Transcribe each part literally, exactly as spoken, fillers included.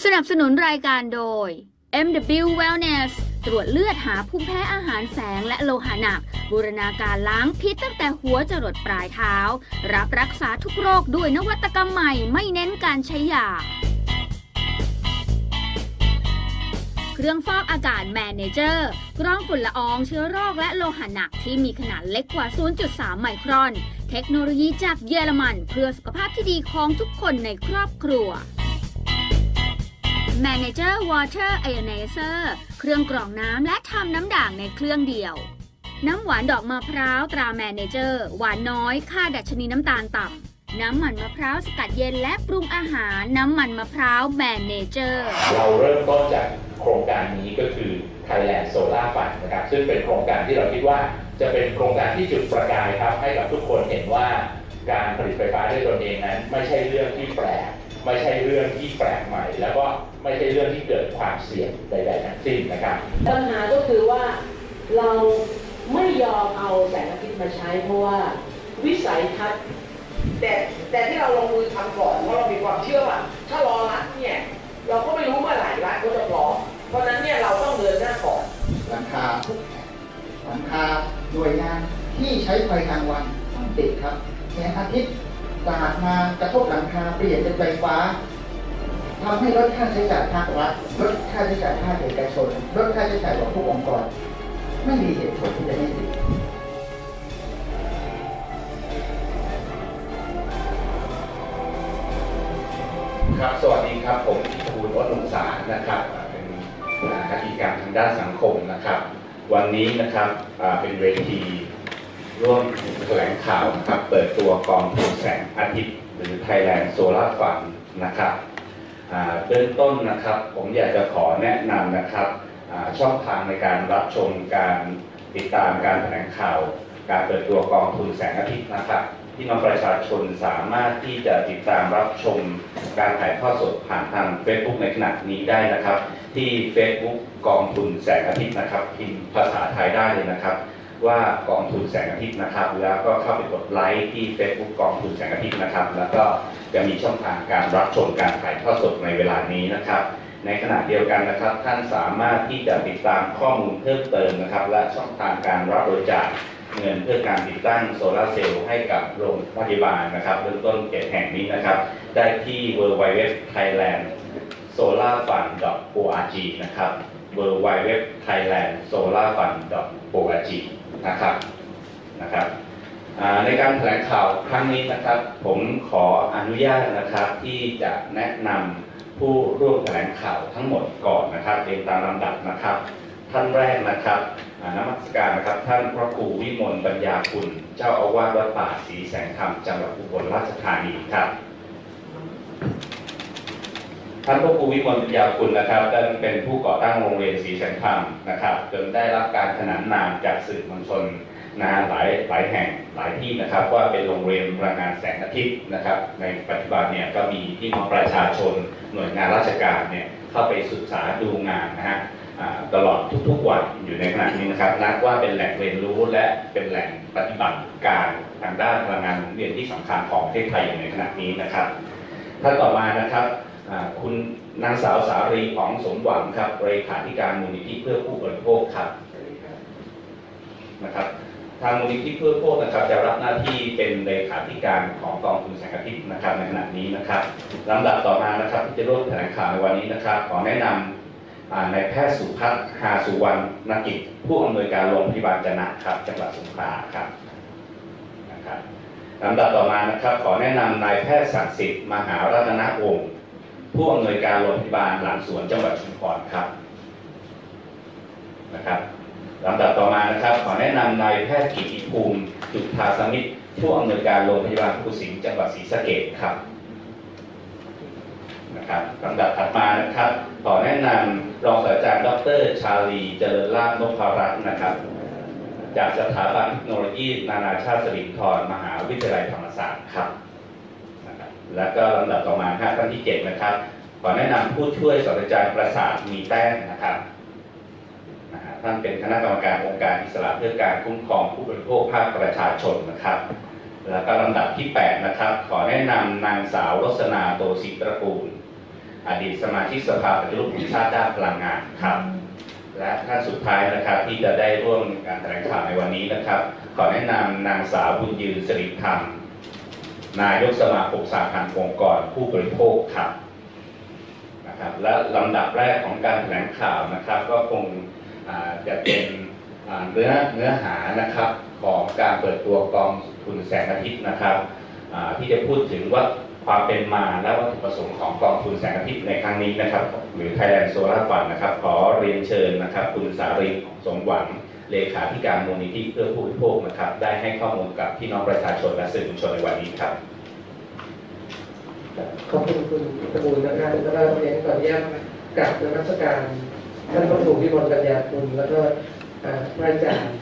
สนับสนุนรายการโดย เอ็ม ดับเบิลยู Wellness ตรวจเลือดหาภูมิแพ้อาหารแสงและโลหะหนักบูรณาการล้างพิษตั้งแต่หัวจรดปลายเท้ารับรักษาทุกโรคด้วยนวัตกรรมใหม่ไม่เน้นการใช้ยาเครื่องฟอกอากาศ Manager กรองฝุ่นละอองเชื้อโรคและโลหะหนักที่มีขนาดเล็กกว่า ศูนย์จุดสาม ไมครอนเทคโนโลยีจากเยอรมันเพื่อสุขภาพที่ดีของทุกคนในครอบครัว Manager Water Ionizer เครื่องกรองน้ำและทำน้ำด่างในเครื่องเดียวน้ำหวานดอกมะพร้าวตรา Manager หวานน้อยค่าดัชนีน้ำตาลต่ำน้ำมันมะพร้าวสกัดเย็นและปรุงอาหารน้ำมันมะพร้าว Manager เราเริ่มต้นจากโครงการนี้ก็คือ Thailand Solar Fund นะครับซึ่งเป็นโครงการที่เราคิดว่าจะเป็นโครงการที่จุดประกายครับให้กับทุกคนเห็นว่าการผลิตไฟฟ้าด้วยตนเองนั้นไม่ใช่เรื่องที่แปลกไม่ใช่เรื่องที่แปลกใหม่แล้วก็ไม่ใช่เรื่องที่เกิดความเสี่ยงใดๆทั้งสิ้นนะครับปัญหาก็คือว่าเราไม่ยอมเอาแสงอาทิตย์มาใช้เพราะว่าวิสัยทัศน์แต่แต่ที่เราลงมือทำก่อนเพราะเรามีความเชื่อว่าถ้ารอรัฐเนี่ยเราก็ไม่รู้เมื่อไหร่รัฐก็จะพร้อมเพราะนั้นเนี่ยเราต้องเดินหน้าก่อนหลังคาทุกแห่งหลังคาหน่วยงานที่ใช้ไฟกลางวันต้องติดครับแสงอาทิตย์สาดมากระทบหลังคาเปลี่ยนเป็นไฟฟ้าทำให้ลดค่าใช้จ่ายภาครัฐลดค่าใช้จ่ายภาคเอกชนลดค่าใช้จ่ายของทุกองค์กรไม่มีเหตุผลที่จะไม่ติดครับสวัสดีครับผมอิทธิภูล วัฒนสารนะครับเป็นนักกิจกรรมทางด้านสังคมนะครับวันนี้นะครับเป็นเวทีร่วมแถลงข่าวนะครับเปิดตัวกองทุนแสงอาทิตย์หรือ Thailand Solar Fund นะครับเบื้องต้นนะครับผมอยากจะขอแนะนำนะครับช่องทางในการรับชมการติดตามการแถลงข่าวการเปิดตัวกองทุนแสงอาทิตย์นะครับพี่น้องประชาชนสามารถที่จะติดตามรับชมการถ่ายทอดสดผ่านทาง Facebook ในขณะนี้ได้นะครับที่ Facebook กองทุนแสงอาทิตย์นะครับพิมพ์ภาษาไทยได้เลยนะครับว่ากองทุนแสงอาทิตย์นะครับแล้วก็เข้าไปกดไลค์ที่ Facebook กองทุนแสงอาทิตย์นะครับแล้วก็จะมีช่องทางการรับชมการถ่ายทอดสดในเวลานี้นะครับในขณะเดียวกันนะครับท่านสามารถที่จะติดตามข้อมูลเพิ่มเติมนะครับและช่องทางการรับบริจาคเงินเพื่อการติดตั้งโซลาร์เซลล์ให้กับโรงพยาบาลนะครับเริ่มต้นเจ็ดแห่งนี้นะครับได้ที่ ดับเบิลยู ดับเบิลยู ดับเบิลยู ดอท ไทยแลนด์ โซลาร์ฟันด์ ดอท โอ อาร์ จี นะครับ ดับเบิลยู ดับเบิลยู ดับเบิลยู ดอท ไทยแลนด์ โซลาร์ฟันด์ ดอท โอ อาร์ จี นะครับนะครับในการแถลงข่าวครั้งนี้นะครับผมขออนุญาตนะครับที่จะแนะนำผู้ร่วมแถลงข่าวทั้งหมดก่อนนะครับเรียงตามลำดับนะครับท่านแรกนะครับนมัสการนะครับท่านพระครูวิมลปัญญาคุณเจ้าอาวาสวัดป่าศรีแสงธรรมจังหวัดอุบลราชธานีครับท่านพระครูวิมลปัญญาคุณนะครับท่านเป็นผู้ก่อตั้งโรงเรียนศรีแสงธรรมนะครับจนได้รับการขนานนามจากสื่อมวลชนนะหลายหลายแห่งหลายที่นะครับว่าเป็นโรงเรียนพลังงานแสงอาทิตย์นะครับในปัจจุบันเนี่ยก็มีพี่น้องประชาชนหน่วยงานราชการเนี่ยเข้าไปศึกษาดูงานนะฮะตลอดทุกๆวันอยู่ในขณะนี้นะครับนับว่าเป็นแหล่งเรียนรู้และเป็นแหล่งปฏิบัติการทางด้านพลังงานหมุนเวียนที่สำคัญของประเทศไทยอยู่ในขณะนี้นะครับท่านต่อมานะครับคุณนางสาวสารีของสมหวังครับเลขาธิการมูลนิธิเพื่อผู้บริโภคครับนะครับทางมูลนิธิเพื่อผู้บริโภคนะครับจะรับหน้าที่เป็นเลขาธิการของกองทุนแสงอาทิตย์นะครับในขณะนี้นะครับลำดับต่อมานะครับที่จะร่วมแถลงข่าวในวันนี้นะครับขอแนะนำนายแพทย์สุพัฒน์ หาสุวรรณกิจผู้อำนวยการโรงพยาบาลจะนะครับจังหวัดสงขลาครับนะครับลำดับต่อมานะครับขอแนะนำนายแพทย์ศักดิ์สิทธิ์มหารัตนวงศ์ผู้อำนวยการโรงพยาบาลหลังสวนจังหวัดชุมพรครับนะครับลำดับต่อมานะครับขอแนะนำนายแพทย์กิติภูมิจุฑาสมิทธิ์ผู้อำนวยการโรงพยาบาลภูสิงห์จังหวัดศรีสะเกษครับนะครับลำดับถัดมานะครับขอแนะนำรองศาสตราจารย์ดร.ชาลีเจริญลาภนพรัตน์นะครับจากสถาบันเทคโนโลยีนานาชาติสิรินธรมหาวิทยาลัยธรรมศาสตร์ครับนะครับและก็ลำดับต่อมาท่านที่เจ็ดนะครับขอแนะนำผู้ช่วยศาสตราจารย์ประสาทมีแต้มนะครับท่านเป็นคณะกรรมการองค์การอิสระเพื่อการคุ้มครองผู้บริโภคภาคประชาชนนะครับแล้วก็ลำดับที่แปดนะครับขอแนะนำนางสาวรสนาโตศิตระกูลอดีตสมาชิกสภาปฏิรูปแห่งชาติด้านพลังงานครับและท่านสุดท้ายนะครับที่จะได้ร่วมการแถลงข่าวในวันนี้นะครับขอแนะนำนางสาวบุญยืนสิริธรรมนายกสมาคมสหพันธ์องค์กรผู้บริโภคครับนะครับและลำดับแรกของการแถลงข่าวนะครับก็คงจะเป็นเนื้อเนื้อหานะครับของการเปิดตัวกองทุนแสงอาทิตย์นะครับที่จะพูดถึงว่าความเป็นมาและวัตถุประสงค์ของกองทุนแสงอาทิตย์ในครั้งนี้นะครับหรือ Thailand Solar Fund นะครับขอเรียนเชิญนะครับคุณสารีสมหวังเลขาธิการมูลนิธิเพื่อผู้บริโภคนะครับได้ให้ข้อมูลกับพี่น้องประชาชนและสื่อมวลชนในวันนี้ครับขอบคุณคุณตะบูลนะครับแล้วก็เรียนขออนุญาตกราบนมัสการท่านพระครูพิมลปัญญาคุณแล้วก็พระอาจารย์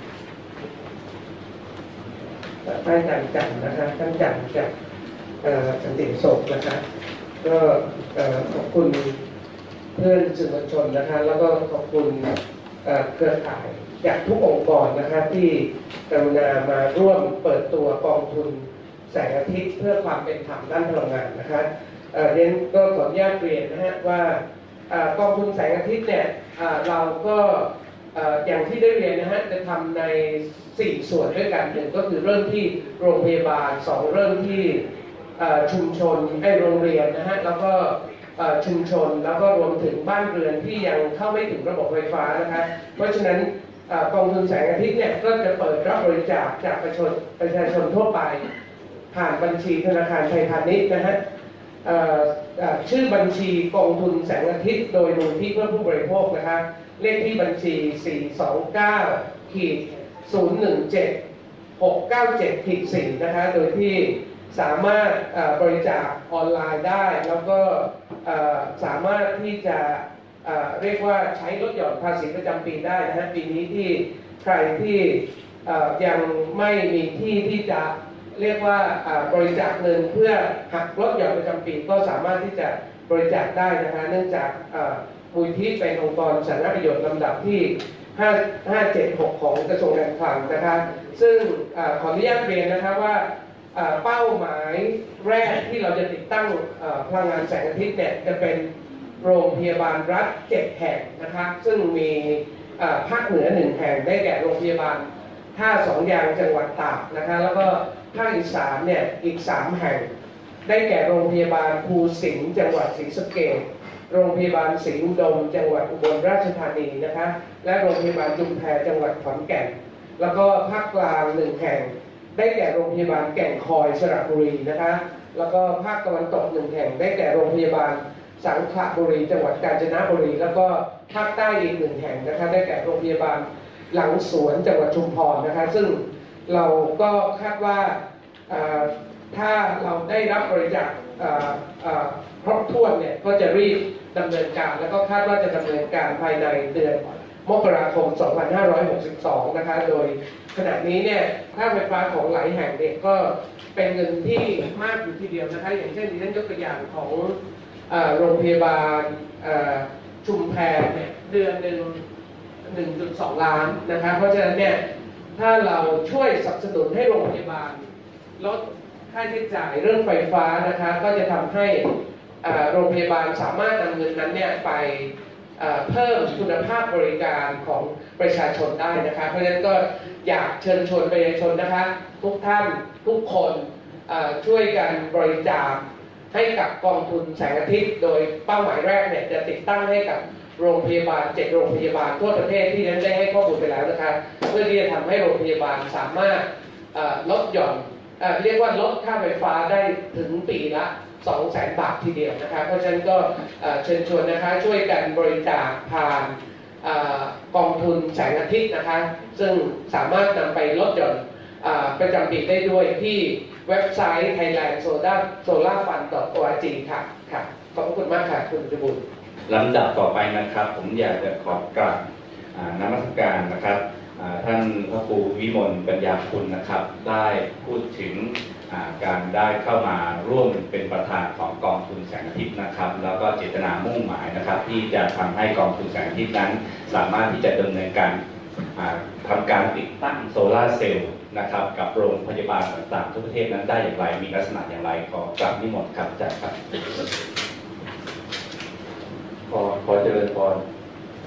พระอาจารย์จันทร์นะครับท่านจันทร์จากสันติโศกนะครับก็ขอบคุณเพื่อนสื่อมวลชนนะคะแล้วก็ขอบคุณเครือข่ายจากทุกองค์กรนะครับที่กรุณามาร่วมเปิดตัวกองทุนแสงอาทิตย์เพื่อความเป็นธรรมด้านพลังงานนะครับเรียนก็ขออนุญาตเรียนนะฮะว่ากองทุนแสงอาทิตย์เนี่ยเราก็อย่างที่ได้เรียนนะฮะจะทำในสี่ส่วนด้วยกันหนึ่งก็คือเริ่มที่โรงพยาบาลสองเริ่มที่ชุมชนไอโรงเรียนนะฮะแล้วก็ชุมชนแล้วก็รวมถึงบ้านเรือนที่ยังเข้าไม่ถึงระบบไฟฟ้านะคะเพราะฉะนั้นกองทุนแสงอาทิตย์เนี่ยก็จะเปิดรับบริจาคจากประชาชนประชาชนทั่วไปผ่านบัญชีธนาคารไทยพาณิชย์นะฮะชื่อบัญชีกองทุนแสงอาทิตย์โดยมูลที่เพื่อผู้บริโภคนะคะเลขที่บัญชี สี่ สอง เก้า ศูนย์ หนึ่ง เจ็ด หก เก้า เจ็ด สี่ นะคะโดยที่สามารถบริจาคออนไลน์ได้แล้วก็สามารถที่จะเรียกว่าใช้ลดหย่อนภาษีประจำปีได้นะฮะปีนี้ที่ใครที่ยังไม่มีที่ที่จะเรียกว่าบริจาคเงินเพื่อหักลดหย่อนประจำปีก็สามารถที่จะบริจาคได้นะคะเนื่องจากมูลที่เป็นองค์กรสาธารณประโยชน์ลำดับที่ห้า ห้า เจ็ด หกของกระทรวงการคลังนะคะซึ่งขออนุญาตเรียนนะคะว่าเป้าหมายแรกที่เราจะติดตั้งพลังงานแสงอาทิตย์เนี่ยจะเป็นโรงพยาบาลรัฐเจ็ดแห่งนะคะซึ่งมีภาคเหนือหนึ่งแห่งได้แก่โรงพยาบาลท่าสองยางจังหวัดตากนะคะแล้วก็ภาคอีสานเนี่ยอีกสามแห่งได้แก่โรงพยาบาลภูสิงห์จังหวัดศรีสะเกษโรงพยาบาลศรีอุดมจังหวัดอุบลราชธานีนะคะและโรงพยาบาลชุมแพจังหวัดขอนแก่นแล้วก็ภาคกลางหนึ่งแห่งได้แก่โรงพยาบาลแก่งคอยสระบุรีนะคะแล้วก็ภาคตะวันตกหนึ่งแห่งได้แก่โรงพยาบาลสังขละบุรีจังหวัดกาญจนบุรีแล้วก็ภาคใต้อีกหนึ่งแห่งนะคะได้แก่โรงพยาบาลหลังสวนจังหวัดชุมพรนะคะซึ่งเราก็คาดว่าถ้าเราได้รับบริจาคครบถ้วนเนี่ยก็จะรีบดำเนินการแล้วก็คาดว่าจะดำเนินการภายในเดือนมกราคม สองพันห้าร้อยหกสิบสอง นะคะโดยขณะนี้เนี่ยค่าไฟฟ้าของหลายแห่งเนี่ยก็เป็นเงินที่มากอยู่ทีเดียวนะคะอย่างเช่นดิฉันยกตัวอย่างของโรงพยาบาลชุมแพเนี่ยเดือนหนึ่ง หนึ่งจุดสอง ล้านนะคะเพราะฉะนั้นเนี่ยถ้าเราช่วยสนับสนุนให้โรงพยาบาลลดค่าใช้จ่ายเรื่องไฟฟ้านะคะก็จะทำให้โรงพยาบาลสามารถนำเงินนั้นเนี่ยไปเพิ่มคุณภาพบริการของประชาชนได้นะคะเพราะฉะนั้นก็อยากเชิญชวนประชาชนนะคะทุกท่านทุกคนช่วยกันบริจาคให้กับกองทุนแสงอาทิตย์โดยเป้าหมายแรกเนี่ยจะติดตั้งให้กับโรงพยาบาลเจ็ดโรงพยาบาลทั่วประเทศที่นั้นได้ให้ข้อมูลไปแล้วนะคะเพื่อที่จะทำให้โรงพยาบาลสามารถลดหย่อนเรียกว่าลดค่าไฟฟ้าได้ถึงปีละสองแสนบาททีเดียวนะคะเพราะฉะนั้นก็เชิญชวนนะคะช่วยกันบริจาคผ่านกองทุนแสงอาทิตย์นะคะซึ่งสามารถนำไปลดหย่อนประจำปีได้ด้วยที่เว็บไซต์ Thailand Solar Fund ดอท โอ อาร์ จี ค่ะค่ะขอบคุณมากค่ะคุณจุบุญลำดับต่อไปนะครับผมอยากจะขอกราบนมัสการนะครับท่านพระครูวิมลปัญญาคุณนะครับได้พูดถึงการได้เข้ามาร่วมเป็นประธานของกองทุนแสงอาทิตย์นะครับแล้วก็เจตนามุ่งหมายนะครับที่จะทำให้กองทุนแสงอาทิตย์นั้นสามารถที่จะดำเนินการทำการติดตั้งโซลาร์เซลล์นะครับกับโรงพยาบาลต่างๆทั่วประเทศนั้นได้อย่างไรมีลักษณะอย่างไรขอกราบนิมนต์ครับอาจารย์ครับ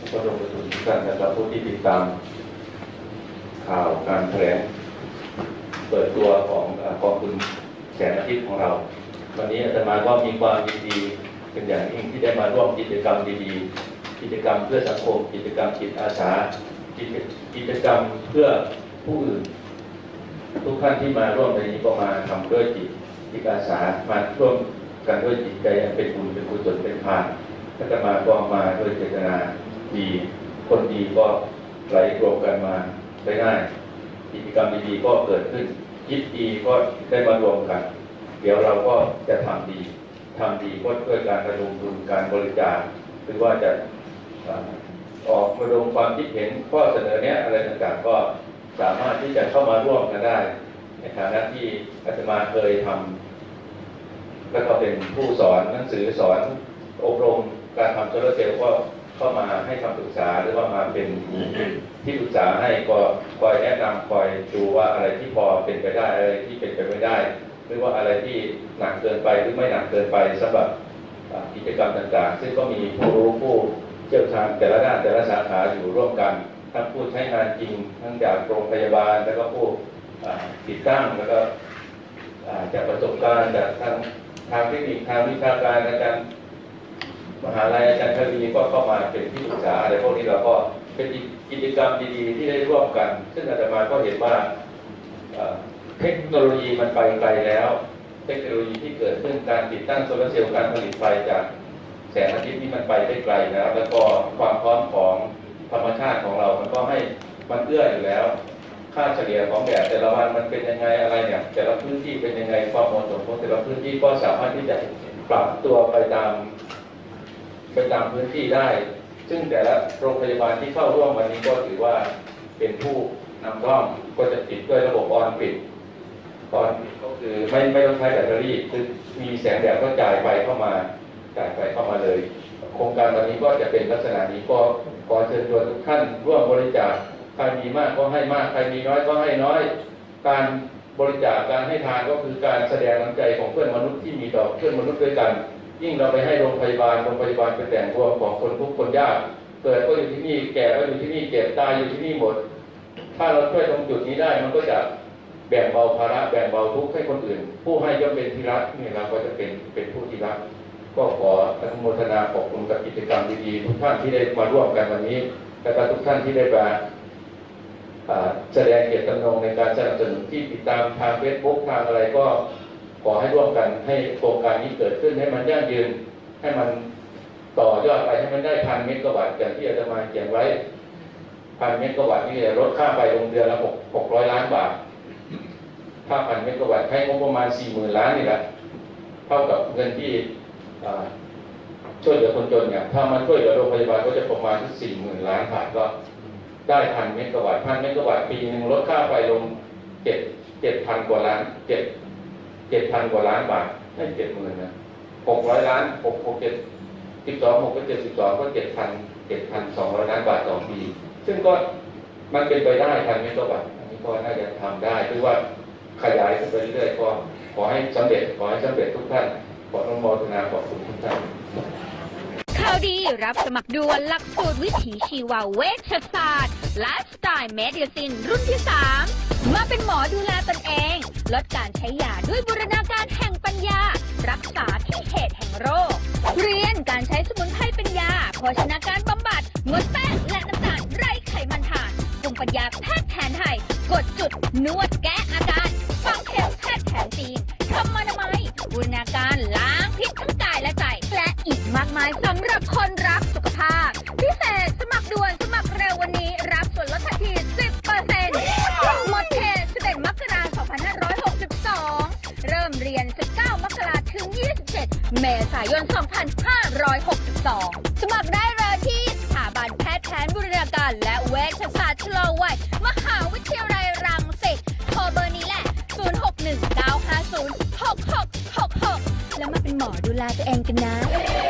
ก็ลงไปสู่ทุกท่านนะครับผู้ที่ติดตามข่าวการแถลงเปิดตัวของกองทุนแสงอาทิตย์ของเราวันนี้อาตมาก็มีความยินดีเป็นอย่างยิ่งที่ได้มาร่วมกิจกรรมดีๆกิจกรรมเพื่อสังคมกิจกรรมจิตอาสากิจกรรมเพื่อผู้อื่นทุกท่านที่มาร่วมในนี้ก็มาทำด้วยจิตจิตอาสามาร่วมกันด้วยจิตใจอันเป็นบุญเป็นกุศลเป็นทานอาตมาก็มาด้วยเจตนาดีคนดีก็ไหลรวมกันมาได้ง่ายกิจกรรมดีๆก็เกิดขึ้นคิดดีก็ได้มารวมกันเดี๋ยวเราก็จะทำดีทำดีก็ด้วยการระดมทุนการบริจาคหรือว่าจะออกระดมความคิดเห็นข้อเสนอเนี้ยอะไรต่างๆก็สามารถที่จะเข้ามาร่วมกันได้ในฐานะที่อาตมาเคยทำแล้วก็เป็นผู้สอนหนังสือสอนอบรมการทำโซลาร์เซลล์ก็เข้ามาให้คำปรึกษาหรือว่ามาเป็นที่ปรึกษาให้ก็คอยแนะนำคอยดูว่าอะไรที่พอเป็นไปได้อะไรที่เป็นไปไม่ได้หรือว่าอะไรที่หนักเกินไปหรือไม่หนักเกินไปสำหรับกิจกรรมต่างๆซึ่งก็มีผู้รู้ผู้เชี่ยวชาญแต่ละด้านแต่ละสาขาอยู่ร่วมกันทั้งผู้ใช้งานจริงทั้งจากโรงพยาบาลแล้วก็ผู้ติดตั้งแล้วก็จากประสบการณ์จากทางทางเทคนิคทางวิชาการอาจารย์มหาลัยอาจารย์ทวีก็เข้ามาเป็นที่ปรึกษาอะไรพวกนี้เราก็เป็นกิจกรรมดีๆที่ได้ร่วมกันซึ่งอาตมาก็เห็นว่าเทคโนโลยีมันไปไกลแล้วเทคโนโลยีที่เกิดขึ้นการติดตั้งโซลาร์เซลล์การผลิตไฟจากแสงอาทิตย์นี่มันไปได้ไกลแล้วแล้วก็ความพร้อมของธรรมชาติของเรามันก็ให้มันเอื้ออยู่แล้วค่าเฉลี่ยของแดดแต่ละวันมันเป็นยังไงอะไรเนี่ยแต่ละพื้นที่เป็นยังไงความเหมาะสมของแต่ละพื้นที่ก็สามารถที่จะปรับตัวไปตามไปตามพื้นที่ได้ซึ่งแต่ละโรงพยาบาลที่เข้าร่วมวันนี้ก็ถือว่าเป็นผู้นำร่องก็จะติดด้วยระบบออนปิดออนปิดก็คือไม่ไม่ต้องใช้แบตเตอรี่คือมีแสงแดดก็จ่ายไฟเข้ามาจ่ายไฟเข้ามาเลยโครงการวันนี้ก็จะเป็นลักษณะนี้ก็ขอเชิญชวนทุกท่านร่วมบริจาคใครมีมากก็ให้มากใครมีน้อยก็ให้น้อยการบริจาคการให้ทานก็คือการแสดงน้ำใจของเพื่อนมนุษย์ที่มีต่อเพื่อนมนุษย์ด้วยกันยิ่งเราไปให้โรงพยาบาลโรงพยาบาลเป็นแต่งตัวของคนทุกคนยากเกิดก็อยู่ที่นี่แก่ก็อยู่ที่นี่เจ็บตายอยู่ที่นี่หมดถ้าเราช่วยตรงจุดนี้ได้มันก็จะแบ่งเบาภาระแบ่งเบาทุกข์ให้คนอื่นผู้ให้ย่อมเป็นที่รักนี่เราก็จะเป็นเป็นผู้ที่รักก็ขออนุโมทนาขอบคุณกับกิจกรรมดีๆทุกท่านที่ได้มาร่วมกันวันนี้และก็ทุกท่านที่ได้มาแสดงเจตจำนงในการสนับสนุนที่ติดตามทาง เฟซบุ๊ก ทางอะไรก็ขอให้ร่วมกันให้โครงการนี้เกิดขึ้นให้มันยั่งยืนให้มันต่อยอดไปให้มันได้พันเมกะวัตต์อย่างที่อาจารย์มาเขียนไว้พันเมกะวัตต์นี่ลดค่าไฟลงเดือนละหกหกร้อยล้านบาทถ้าพันเมกะวัตต์ให้งบประมาณสี่หมื่นล้านนี่แหละเท่ากับเงินที่ช่วยเหลือคนจนเนี่ยถ้ามันช่วยเหลือโรงพยาบาลก็จะประมาณสี่หมื่นล้านบาทก็ได้พันเมกะวัตต์พันเมกะวัตต์ปีหนึ่งลดค่าไฟลงเจ็ดเจ็ดพันกว่าล้านเจ็ดเจ็ดพันกว่าล้านบาทไม่เจ็ดหมื่นนะหกร้อยล้านหกหกเจ็ดสิบสองหกก็เจ็ดสิบสองก็เจ็ดพันเจ็ดพันสองร้อยล้านบาทต่อปีซึ่งก็มันเป็นไปได้พันเมกะวัตต์อันนี้ก็น่าจะทำได้คือว่าขยายขึ้นไปเรื่อยๆก็ขอให้สำเร็จขอให้สำเร็จทุกท่านขออนุโมทนาขอบคุณทุกท่านข่าวดีรับสมัครด่วนหลักสูตรวิถีชีวเวชศาสตร์ไลฟ์สไตล์เมดิซินรุ่นที่สามมาเป็นหมอดูแลตนเองลดการใช้ยาด้วยบูรณาการแห่งปัญญารักษาที่เหตุแห่งโรคเรียนการใช้สมุนไพรเป็นยาโภชนาการบำบัดงดแป้งและน้ำตาลไร้ไขมันทานภูมิปัญญาแพทย์แผนไทยกดจุดนวดแก้อาการฝังเข็มแพทย์แผนจีนทำอนามัยบูรณาการล้างพิษทั้งกายและใจและอีกมากมายสำหรับคนรักสุขภาพพิเศษสมัครด่วนสมัครเร็ววันนี้รับส่วนลดทันที สิบเปอร์เซ็นต์ หมดเขตสิบเอ็ดมกราคมสองพันห้าร้อยหกสิบสองเริ่มเรียนสิบเก้ามกราคมถึงยี่สิบเจ็ดเมษายนสองพันห้าร้อยหกสิบสองสมัครได้เลยที่สถาบันแพทย์แผนบูรณาการและเวชศาสตร์ชะลอวัยมหาวิทยาลัยรังสิตโทรเบอร์นี้แหละศูนย์ หก หนึ่ง เก้า ห้า ศูนย์ หก หก หก หกแล้วมาเป็นหมอดูแลตัวเองกันนะ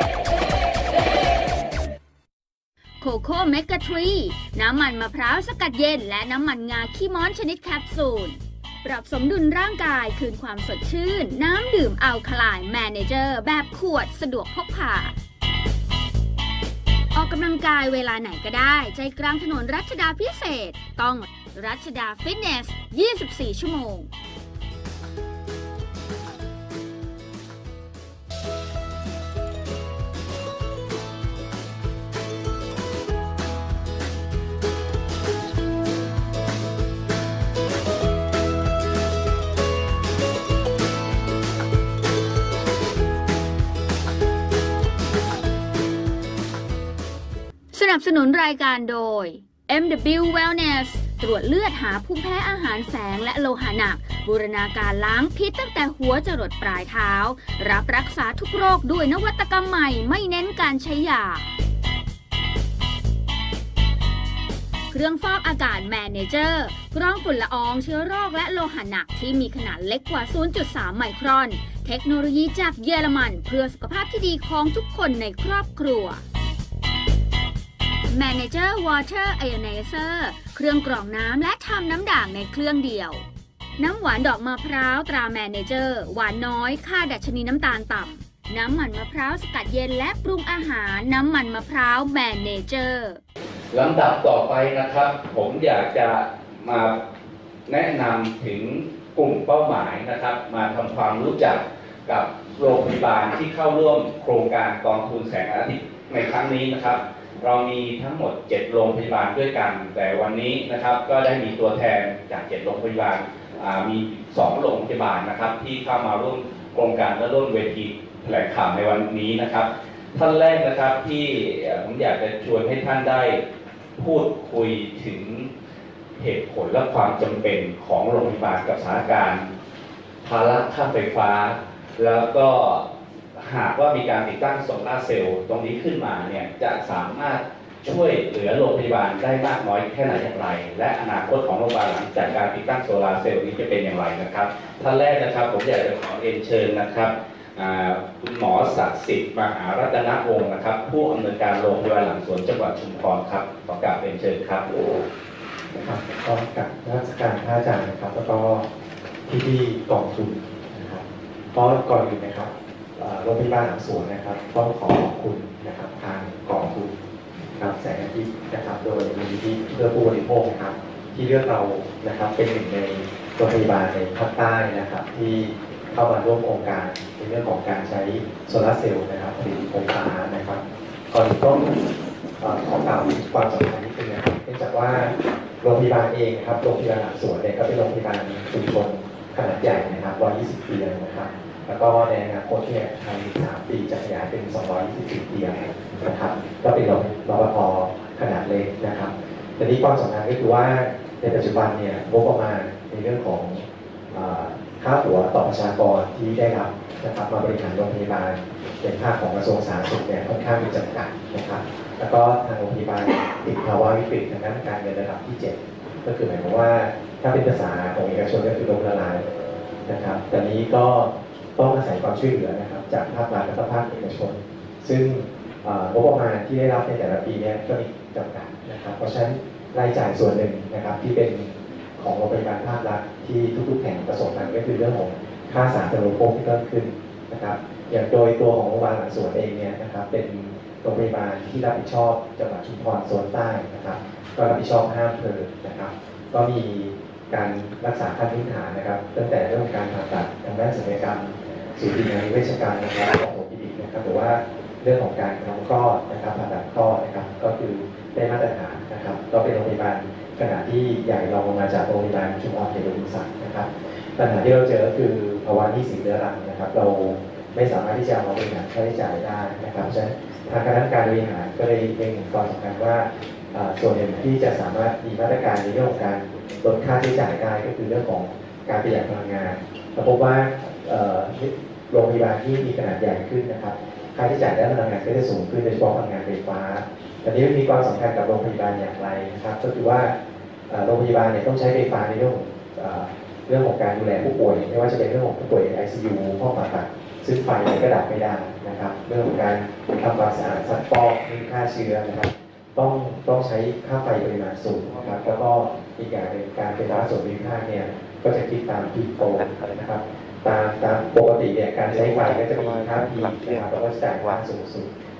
โคโค่เมกะทรีน้ำมันมะพร้าวสกัดเย็นและน้ำมันงาขี้ม้อนชนิดแคปซูลปรับสมดุลร่างกายคืนความสดชื่นน้ำดื่มอัลคาไลน์แมเนเจอร์แบบขวดสะดวกพกพาออกกำลังกายเวลาไหนก็ได้ใจกลางถนนรัชดาพิเศษต้องรัชดาฟิตเนส ยี่สิบสี่ ชั่วโมงสนับสนุนรายการโดย เอ็ม ดับเบิลยู Wellness ตรวจเลือดหาภูมิแพ้อาหารแฝงและโลหะหนักบูรณาการล้างพิษตั้งแต่หัวจรดปลายเท้ารับรักษาทุกโรคด้วยนวัตกรรมใหม่ไม่เน้นการใช้ยาเครื่องฟอกอากาศ Manager กรองฝุ่นละอองเชื้อโรคและโลหะหนักที่มีขนาดเล็กกว่า ศูนย์จุดสาม ไมครอนเทคโนโลยีจากเยอรมันเพื่อสุขภาพที่ดีของทุกคนในครอบครัวManager Water Ionizer เครื่องกรองน้ำและทำน้ำด่างในเครื่องเดียวน้ำหวานดอกมะพร้าวตรา Manager หวานน้อยค่าดัชนีน้ำตาลต่ำน้ำมันมะพร้าวสกัดเย็นและปรุงอาหารน้ำมันมะพร้าว Manager ลำดับต่อไปนะครับผมอยากจะมาแนะนำถึงกลุ่มเป้าหมายนะครับมาทำความรู้จักกับโรงพยาบาลที่เข้าร่วมโครงการกองทุนแสงอาทิตย์ในครั้งนี้นะครับเรามีทั้งหมดเจ็ดโรงพยาบาลด้วยกันแต่วันนี้นะครับก็ได้มีตัวแทนจากเจ็ดโรงพยาบาลมีสองโรงพยาบาลนะครับที่เข้ามาร่วมโครงการและร่วมเวทีแถลงข่าวในวันนี้นะครับท่านแรกนะครับที่ผมอยากจะชวนให้ท่านได้พูดคุยถึงเหตุผลและความจำเป็นของโรงพยาบาลกับสถานการณ์ภาระค่าไฟฟ้าแล้วก็หากว่ามีการติดตั้งโซลาร์เซลล์ตรงนี้ขึ้นมาเนี่ยจะสามารถช่วยเหลือโรงพยาบาลได้มากน้อยแค่ไหนอย่างไรและอนาคตของโรงพยาบาลหลังจากการติดตั้งโซลาร์เซลล์นี้จะเป็นอย่างไรนะครับท่านแรกนะครับผมอยากจะขอเรียนเชิญนะครับคุณหมอศักดิ์สิทธิ์มหารัตนวงศ์นะครับผู้อำนวยการโรงพยาบาลหลังสวนจังหวัดชุมพรครับขอกราบเรียนเชิญครับนะครับก็กับราชการท่าอาจารย์นะครับแล้วก็พี่พี่กองทุนนะครับก็ก่อนอื่นนะครับโรงพยาบาลหลังสวนนะครับต้องขอขอบคุณนะครับทางกองทุนครับแสงอาทิตย์นะครับโดยมูลนิธิเพื่อผู้บริโภคนะครับที่เลือกเรานะครับเป็นหนึ่งในโรงพยาบาลในภาคใต้นะครับที่เข้ามาร่วมโครงการในเรื่องของการใช้โซลาร์เซลล์นะครับผลิตไฟฟ้านะครับก่อนอื่นต้องขอกล่าวความสำคัญนิดนึงนะครับเนื่องจากว่าโรงพยาบาลเองนะครับโรงพยาบาลหลังสวนเนี่ยก็เป็นโรงพยาบาลชุมชนขนาดใหญ่นะครับหนึ่งร้อยยี่สิบเตียงนะครับแล้วก็ในอนาคตเนี่ยภายในสามปีจะขยายเป็นสองร้อยยี่สิบเตียงนะครับก็เป็นโรงรปภขนาดเล็กนะครับแต่นี้ความสำคัญก็คือว่าในปัจจุบันเนี่ยงบประมาณในเรื่องของค่าหัวต่อประชากรที่ได้รับนะครับมาบริหารโรงพยาบาลเป็นภาคของกระทรวงสาธารณสุขเนี่ยค่อนข้างมีจำกัดนะครับแล้วก็ทางโรงพยาบาลติดภาวะวิกฤตทางด้านการเงินระดับที่เจ็ดก็คือหมายความว่าถ้าเป็นภาษาของเอกชนก็คือล้มละลายนะครับแต่นี้ก็ต้องอาศัยความช่วยเหลือนะครับจากภาครัฐและภาคเอกชนซึ่งงบประมาณที่ได้รับในแต่ละปีนี้ก็มีจำกัดนะครับเพราะฉะนั้นรายจ่ายส่วนหนึ่งนะครับที่เป็นของโรงพยาบาลภาครัฐที่ทุกๆแห่งประสบกันก็คือเรื่องของค่าสาธารณูปโภคที่เพิ่มขึ้นนะครับอย่างโดยตัวของโรงพยาบาลหลังสวนเองเนี่ยนะครับเป็นโรงพยาบาลที่รับผิดชอบจังหวัดชุมพรโซนใต้นะครับก็รับผิดชอบห้าอำเภอนะครับก็มีการรักษาขั้นพื้นฐานนะครับตั้งแต่เรื่องการผ่าตัดทางด้านศัลยกรรมสูตินรีเวชการนะครับของโอพีดีนะครับหรือว่าเรื่องของการทำคลอดนะครับผ่าตัดคลอดนะครับก็คือได้มาตรฐานนะครับก็เป็นโรงพยาบาลขนาดที่ใหญ่รองลงมาจากโรงพยาบาลชุมพรเขตอุดมศักดิ์นะครับปัญหาที่เราเจอก็คือภาวะหนี้สินเรื้อรังนะครับเราไม่สามารถที่จะมาบริหารค่าใช้จ่ายได้นะครับเพราะฉะนั้นทางคณะกรรมการบริหารก็เลยเล็งเห็นความสำคัญว่าส่วนหนึ่งที่จะสามารถมีมาตรการในเรื่องของการลดค่าใช้จ่ายได้ก็คือเรื่องของการประหยัดพลังงานเราพบว่าโรงพยาบาลที่มีขนาดใหญ่ขึ้นนะครับค่าใช้จ่ายด้านพลังงานก็จะสูงขึ้นโดยเฉพาะพลังงานไฟฟ้าแต่นี้มีความสำคัญกับโรงพยาบาลอย่างไรนะครับก็คือว่าโรงพยาบาลเนี่ยต้องใช้ไฟฟ้าในเรื่องของเรื่องของการดูแลผู้ป่วยไม่ว่าจะเป็นเรื่องของผู้ป่วยใน ไอ ซี ยู ห้องผ่าตัดซึ่งไฟก็ดับไม่ได้นะครับเรื่องของการทำความสะอาดซักฟอกมีฆ่าเชื้อนะครับต้องต้องใช้ค่าไฟปริมาณสูงนะครับแล้วก็อีกอย่างเป็นการไฟฟ้าส่วนภูมิภาคเนี่ยก็จะคิดตามที่โกงนะครับตามตามปกติเนี่ยการใช้ไฟก็จะมีค่าพีนะครับแล้วก็จ่ายค่าสูงสุด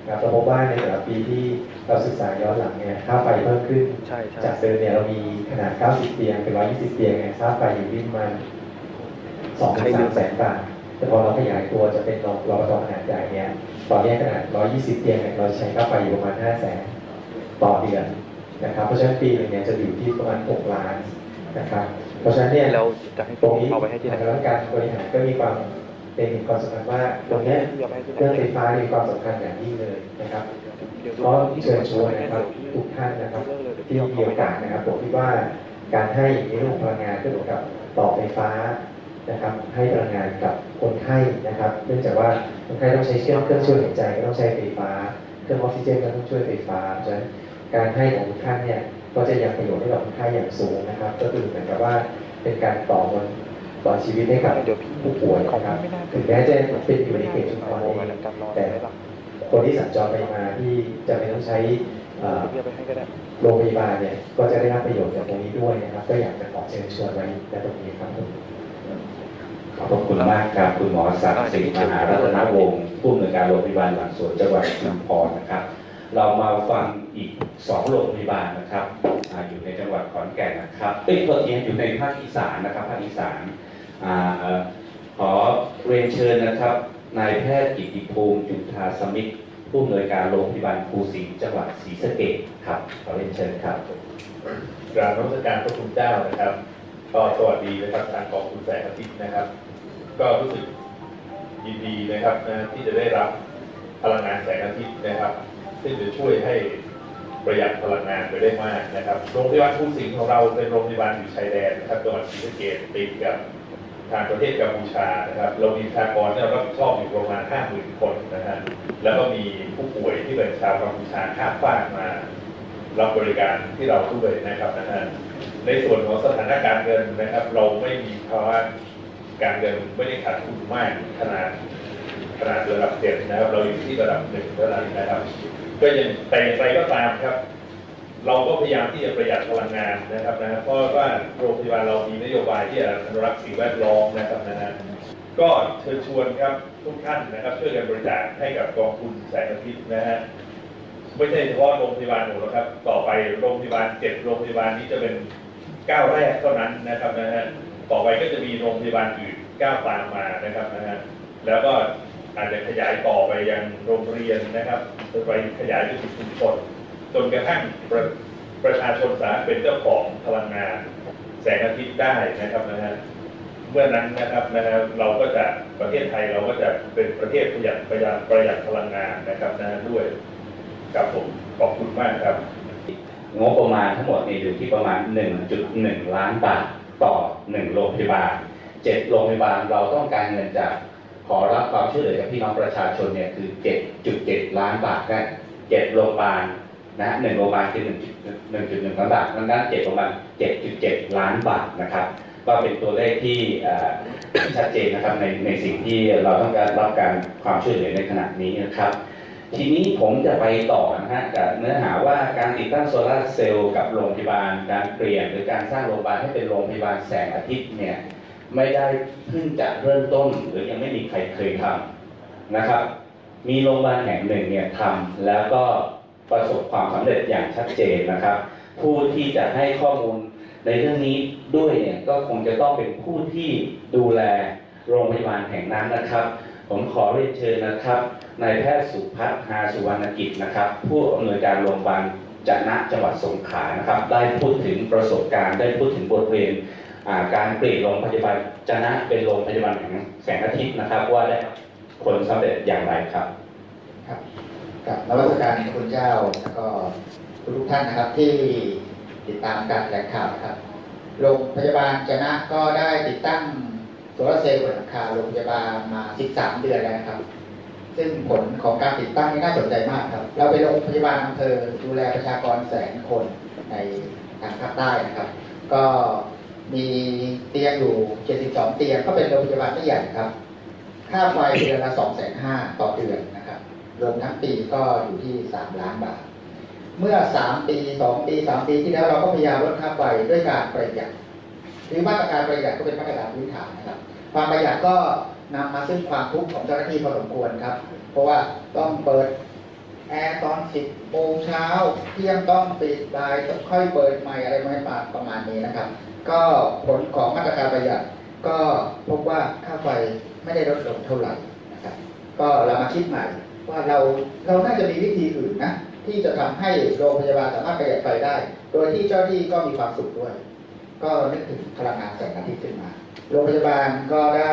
นะครับเราพบว่าในแต่ละปีที่เราศึกษาย้อนหลังเนี่ยค่าไฟเพิ่มขึ้นจากเดิมเนี่ยเรามีขนาดเก้าสิบเตียงเป็นหนึ่งร้อยยี่สิบเตียงเนี่ยค่าไฟอยู่ที่ประมาณสองถึงสามแสนบาทแต่พอเราขยายตัวจะเป็นรอปภขนาดใหญ่เนี่ยตอนนี้ขนาดหนึ่งร้อยยี่สิบเตียงเนี่ยเราใช้ค่าไฟอยู่ประมาณห้าแสนต่อเดือนนะครับเพราะฉะนั้นปีนึงเนี่ยจะอยู่ที่ประมาณหกล้านนะครับเพราะฉะนั้นเนี่ยตรงนี้ทางราชการบริหารก็มีความเป็นความสำคัญว่าตรงนี้เรื่องไฟฟ้ามีความสำคัญอย่างยิ่งเลยนะครับก็เชิญชวนนะครับทุกท่านนะครับที่มีโอกาสนะครับผมคิดว่าการให้ในเรื่องของพลังงานก็เหมือนกับต่อไฟฟ้านะครับให้พลังงานกับคนไข้นะครับเนื่องจากว่าคนไข้ต้องใช้เครื่องเครื่องช่วยหายใจก็ต้องใช้ไฟฟ้าเครื่องออกซิเจนก็ต้องช่วยไฟฟ้าเพราะฉะนั้นการให้ของทุกท่านเนี่ยก็จะยังประโยชน์ให้กับคนไข้อย่างสูงนะครับก็คือเหมือนกับว่าเป็นการต่อมนต่อชีวิตให้กับผู้ป่วยนะครับถึงแม้จะเป็นอยู่ในเขตชุมพรเองแต่คนที่สัญจรไปมาที่จะไม่ต้องใช้โรงพยาบาลเนี่ยก็จะได้รับประโยชน์จากตรงนี้ด้วยนะครับก็อยากจะขอเชิญชวนไว้ในตรงนี้ครับขอบคุณมากครับคุณหมอศักดิ์สิทธิ์มหารัตนวงศ์ผู้อำนวยการโรงพยาบาลหลังสวนจังหวัดชุมพรนะครับเรามาฟังอีกสองโรงพยาบาลนะครับอยู่ในจังหวัดขอนแก่นนะครับเอ้ยตัวเองอยู่ในภาคอีสานนะครับภาคอีสานขอเรียนเชิญนะครับนายแพทย์กิติภูมิจุฑาสมิทธิ์ผู้อำนวยการโรงพยาบาลภูสิงห์จังหวัดศรีสะเกษครับขอเรียนเชิญครับกราบนมัสการพระคุณเจ้านะครับก็สวัสดีนะครับทางกองทุนแสงอาทิตย์นะครับก็รู้สึกยินดีนะครับนะที่จะได้รับพลังงานแสงอาทิตย์นะครับซึ่งจะช่วยให้ประหยัดพลังงานไปได้มากนะครับโรงพยาบาลภูสิงห์ของเราเป็นโรงพยาบาลอยู่ชายแดนนะครับจังหวัดศรีสะเกษติดกับทางประเทศกัมพูชานะครับเรามีประชากรที่เรารับผิดชอบอยู่ประมาณ ห้าหมื่น คนนะฮะแล้วก็มีผู้ป่วยที่เป็นชาวกัมพูชาข้ามฟากมารับบริการที่เราด้วยนะครับนะฮะในส่วนของสถานการณ์เงินนะครับเราไม่มีภาวะการเงินไม่ได้ขาดทุนมากขนาดขนาดระดับเจ็ดนะครับเราอยู่ที่ระดับหนึ่งเท่านั้นนะครับก็ยังแต่อย่างไรก็ตามครับเราก็พยายามที่จะประหยัดพลังงานนะครับนะเพราะว่าโรงพยาบาลเรามีนโยบายที่จะอนุรักษ์สิ่งแวดล้อมนะครับนะฮะก็เชิญชวนครับทุกท่านนะครับช่วยกันบริจาคให้กับกองทุนแสงอาทิตย์นะฮะไม่ใช่เฉพาะโรงพยาบาลหนูนะครับต่อไปโรงพยาบาลเจ็ดโรงพยาบาลนี้จะเป็นก้าวแรกเท่านั้นนะครับนะฮะต่อไปก็จะมีโรงพยาบาลอื่นก้าวตามมานะครับนะฮะแล้วก็อาจจะขยายต่อไปยังโรงเรียนนะครับไปขยายไปสู่ชุมชนจนกระทั่งประประชาชนสามารถเป็นเจ้าของพลังงานแสงอาทิตย์ได้นะครับนะฮะเมื่อนั้นนะครับนะฮะเราก็จะประเทศไทยเราก็จะเป็นประเทศประหยัดประหยัดประหยัดพลังงานนะครับนะด้วยครับผมขอบคุณมากครับงบประมาณทั้งหมดนี่อยู่ที่ประมาณ หนึ่งจุดหนึ่ง ล้านบาทต่อหนึ่งโรงพยาบาลเจ็ดโรงพยาบาลเราต้องการเงินจากขอรับความช่วยเหลือจากพี่น้องประชาชนเนี่ยคือ เจ็ดจุดเจ็ด ล้านบาทนะเจ็ดโรงพยาบาลนะหนึ่งโรงพยาบาลคือ หนึ่งจุดหนึ่ง ล้านบาทดังนั้นเจ็ดโรงพยาบาล เจ็ดจุดเจ็ด ล้านบาทนะครับก็เป็นตัวเลขที่ชัดเจนนะครับในในสิ่งที่เราต้องการรับการความช่วยเหลือในขณะนี้นะครับทีนี้ผมจะไปต่อนะฮะกับเนื้อหาว่าการติดตั้งโซลาร์เซลล์กับโรงพยาบาลการเปลี่ยนหรือการสร้างโรงพยาบาลให้เป็นโรงพยาบาลแสงอาทิตย์เนี่ยไม่ได้เพิ่งจะเริ่มต้นหรือยังไม่มีใครเคยทำนะครับมีโรงพยาบาลแห่งหนึ่งเนี่ยทำแล้วก็ประสบความสำเร็จอย่างชัดเจนนะครับผู้ที่จะให้ข้อมูลในเรื่องนี้ด้วยเนี่ยก็คงจะต้องเป็นผู้ที่ดูแลโรงพยาบาลแห่งนั้นนะครับผมขอเรียนเชิญนะครับนายแพทย์สุพัฒน์ หาสุวรรณกิจนะครับผู้อำนวยการโรงพยาบาลจะนะจังหวัดสงขลานะครับได้พูดถึงประสบการณ์ได้พูดถึงบทเรียนการเปลี่ยนโรงพยาบาลจะนะเป็นโรงพยาบาลแห่งแสงอาทิตย์นะครับว่าได้ผลสำเร็จอย่างไรครับครับกับนวัตการคุณเจ้าแล้วก็ทุกท่านนะครับที่ติดตามการแถลงข่าวนะครับโรงพยาบาลจะนะก็ได้ติดตั้งโซลาร์เซลล์บนหลังคาโรงพยาบาลมาสิบสามเดือนแล้วนะครับซึ่งผลของการติดตั้งนี่น่าสนใจมากครับเราเป็นโรงพยาบาลอำเภอดูแลประชากรแสนคนในทางภาคใต้นะครับก็มีเตียงอยู่เจ็ดสิบสองเตียงก็เป็นโรงพยาบาลไม่ใหญ่ครับค่าไฟเดือนละ สองแสนห้าหมื่น ต่อเดือนนะครับรวมทั้งปีก็อยู่ที่สามล้านบาทเมื่อสามปีสองปีสามปีที่แล้วเราก็พยายามลดค่าไฟด้วยการประหยัดหรือมาตรการประหยัดก็เป็นมาตรการพื้นฐานนะครับความประหยัดก็นำมาซึ่งความทุกข์ของเจ้าหน้าที่พอสมควรครับเพราะว่าต้องเปิดแอร์ตอนสิบโมงเช้าเที่ยงต้องปิดบ่ายต้องค่อยเปิดใหม่อะไรไม่ปาประมาณนี้นะครับก็ผลของมาตรการประหยัดก็พบว่าค่าไฟไม่ได้ลดลงเท่าไหร่นะครับก็เรามาคิดใหม่ว่าเราเราน่าจะมีวิธีอื่นนะที่จะทำให้โรงพยาบาลสามารถประหยัดไฟได้โดยที่เจ้าหน้าที่ก็มีความสุขด้วยก็นึกถึงพลังงานแสงอาทิตย์ขึ้นมาโรงพยาบาลก็ได้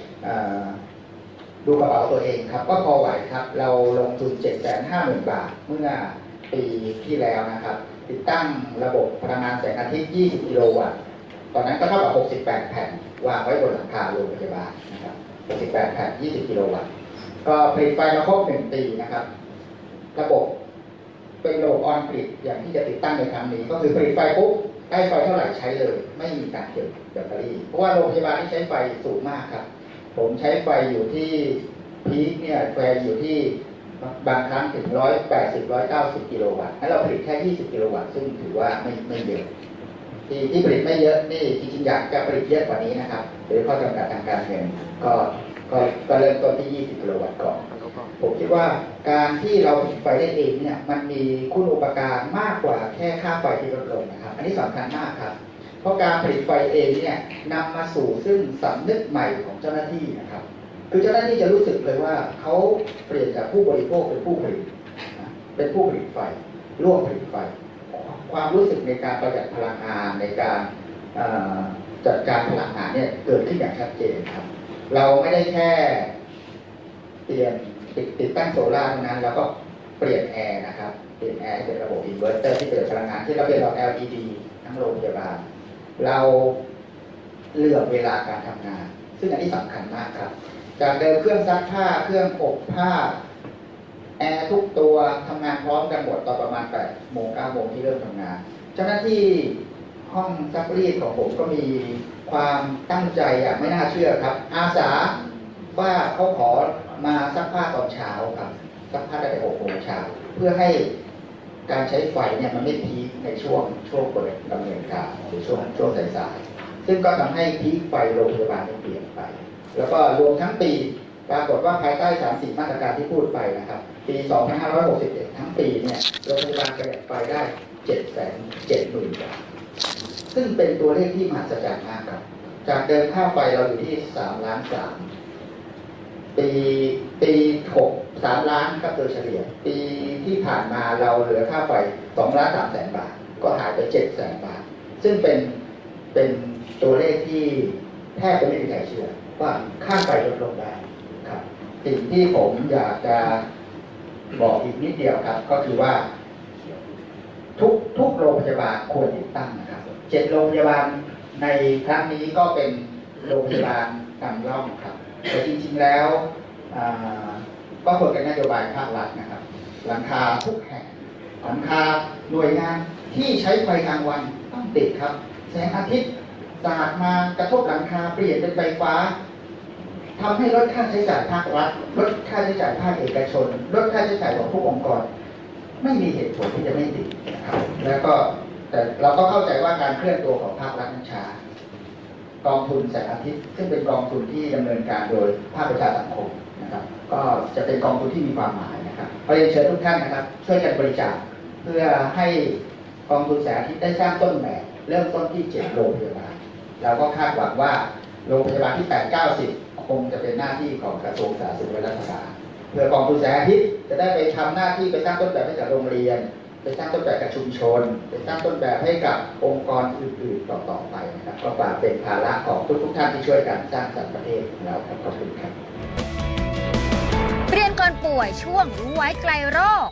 ดูกระเป๋าตัวเองครับก็พอไหวครับเราลงทุน เจ็ดแสนห้าหมื่น บาทเมื่อปีที่แล้วนะครับติดตั้งระบบพลังงานแสงอาทิตย์ยี่สิบกิโลวัตต์ตอนนั้นก็เท่ากับหกสิบแปดแผ่นวางไว้บนหลังคาโรงพยาบาลนะครับหกสิบแปดแผ่นยี่สิบกิโลวัตต์ก็ผลิตไฟมาครบหนึ่งปีนะครับระบบเป็นระบบออนกริดอย่างที่จะติดตั้งในครั้งนี้ก็คือผลิตไฟปุ๊บได้ไฟเท่าไหร่ใช้เลยไม่มีการเก็บแบตเตอรี่เพราะว่าโรงพยาบาลที่ใช้ไฟสูงมากครับผมใช้ไฟอยู่ที่พีคเนี่ยไฟอยู่ที่บางครั้งถึงหนึ่งร้อยแปดสิบ หนึ่งร้อยเก้าสิบกิโลวัตต์ให้เราผลิตแค่ยี่สิบกิโลวัตต์ซึ่งถือว่าไม่ไม่เยอะที่ที่ผลิตไม่เยอะนี่จริงๆอยากจะผลิตเยอะกว่านี้นะครับโดยข้อจำกัดทางการเงินก็ก็ก็เริ่มต้นที่ยี่สิบกิโลวัตต์ก่อนผมคิดว่าการที่เราผลิตไฟได้เองเนี่ยมันมีคุณอุปการมากกว่าแค่ค่าไฟที่ลดลงนะครับอันนี้สำคัญมากครับเพราะการผลิตไฟเองเนี่ยนำมาสู่ซึ่งสำนึกใหม่ของเจ้าหน้าที่นะครับคือเจ้าหน้าที่จะรู้สึกเลยว่าเขาเปลี่ยนจากผู้บริโภคเป็นผู้ผลิตเป็นผู้ผลิตไฟร่วมผลิตไฟความรู้สึกในการประหยัดพลังงานในการจัดการพลังงานเนี่ยเกิดขึ้นอย่างชัดเจนครับเราไม่ได้แค่เปลี่ยนติดติดตั้งโซล่าร์เท่านั้นแล้วก็เปลี่ยนแอร์นะครับเปลี่ยนแอร์เป็นระบบอินเวอร์เตอร์ที่เกิดพลังงานที่เราเปลี่ยนหลอด แอล อี ดี ทั้งโรงพยาบาลเราเลือกเวลาการทำงานซึ่งอันนี้สำคัญมากครับจากเดิมเครื่องซักผ้าเครื่องอบผ้าแอร์ทุกตัวทำงานพร้อมกันหมดตอนประมาณแปดโมงเก้าโมงที่เริ่มทำงานเจ้าหน้าที่ห้องซักรีดของผมก็มีความตั้งใจอย่างไม่น่าเชื่อครับอาสาว่าเขาขอมาซักผ้าตอนเช้าครับซักผ้าตั้งแต่หกโมงเช้าเพื่อให้การใช้ไฟเนี่ยมันไม่พีคในช่วงช่วงเปิดดำเนินการหรือช่วงช่วงสายๆซึ่งก็ทำให้พีคไฟโรงพยาบาลเปลี่ยนไปแล้วก็รวมทั้งปีปรากฏว่าภายใต้สามสี่มาตรการที่พูดไปนะครับปีสองพันห้าร้อยหกสิบเอ็ดทั้งปีเนี่ยโรงพยาบาลประหยัดไฟได้เจ็ดแสนเจ็ดหมื่นบาทซึ่งเป็นตัวเลขที่มหัศจรรย์มากครับจากเดิมค่าไฟเราอยู่ที่สามล้านสามปีปีหกสามล้านครับโดยเฉลี่ยปีที่ผ่านมาเราเหลือค่าไฟสองล้านสามแสนบาทก็หายไปเจ็ดแสนบาทซึ่งเป็นเป็นตัวเลขที่แทบจะไม่มีใครเชื่อว่าค่าไฟลดลงได้ครับสิ่งที่ผมอยากจะบอกอีกนิดเดียวครับก็คือว่าทุกทุกโรงพยาบาลควรติดตั้งนะครับเจ็ดโรงพยาบาลในครั้งนี้ก็เป็นโรงพยาบาลนำร่องครับแต่จริงๆแล้วก็ควรเป็นนโยบายภาครัฐนะครับหลังคาทุกแห่งหลังคาหน่วยงานที่ใช้ไฟกลางวันต้องติดครับแสงอาทิตย์สาดมากระทบหลังคาเปลี่ยนเป็นไฟฟ้าทำให้ลดค่าใช้จ่ายภาครัฐลดค่าใช้จ่ายภาคเอกชนลดค่าใช้จ่ายของทุกองค์กรไม่มีเหตุผลที่จะไม่ติดนะครับแล้วก็แต่เราก็เข้าใจว่าการเคลื่อนตัวของภาครัฐนั้นช้ากองทุนแสงอาทิตย์ซึ่งเป็นกองทุนที่ดำเนินการโดยภาคประชาสังคมนะครับก็จะเป็นกองทุนที่มีความหมายนะครับขอเรียนเชิญทุกท่านนะครับช่วยกันบริจาคเพื่อให้กองทุนแสงอาทิตย์ได้สร้างต้นแบบเริ่มต้นที่เจ็ดโรงพยาบาลเราก็คาดหวังว่าโรงพยาบาลที่แปด เก้า สิบคงจะเป็นหน้าที่ของกระทรวงสาธารณสุขและรัฐบาลเพื่อกองทุนแสงอาทิตย์จะได้ไปทำหน้าที่ไปสร้างต้นแบบให้กับโรงเรียนไปสร้างต้นแบบกับชุมชนไปสร้างต้นแบบให้กับองค์กรอื่นๆต่อๆไปนะครับก็ฝากเป็นภาระของทุกๆท่านที่ช่วยกันสร้างสรรค์ประเทศของเราครับขอบคุณครับเรียนก่อนป่วยช่วงรู้ไว้ไกลโรค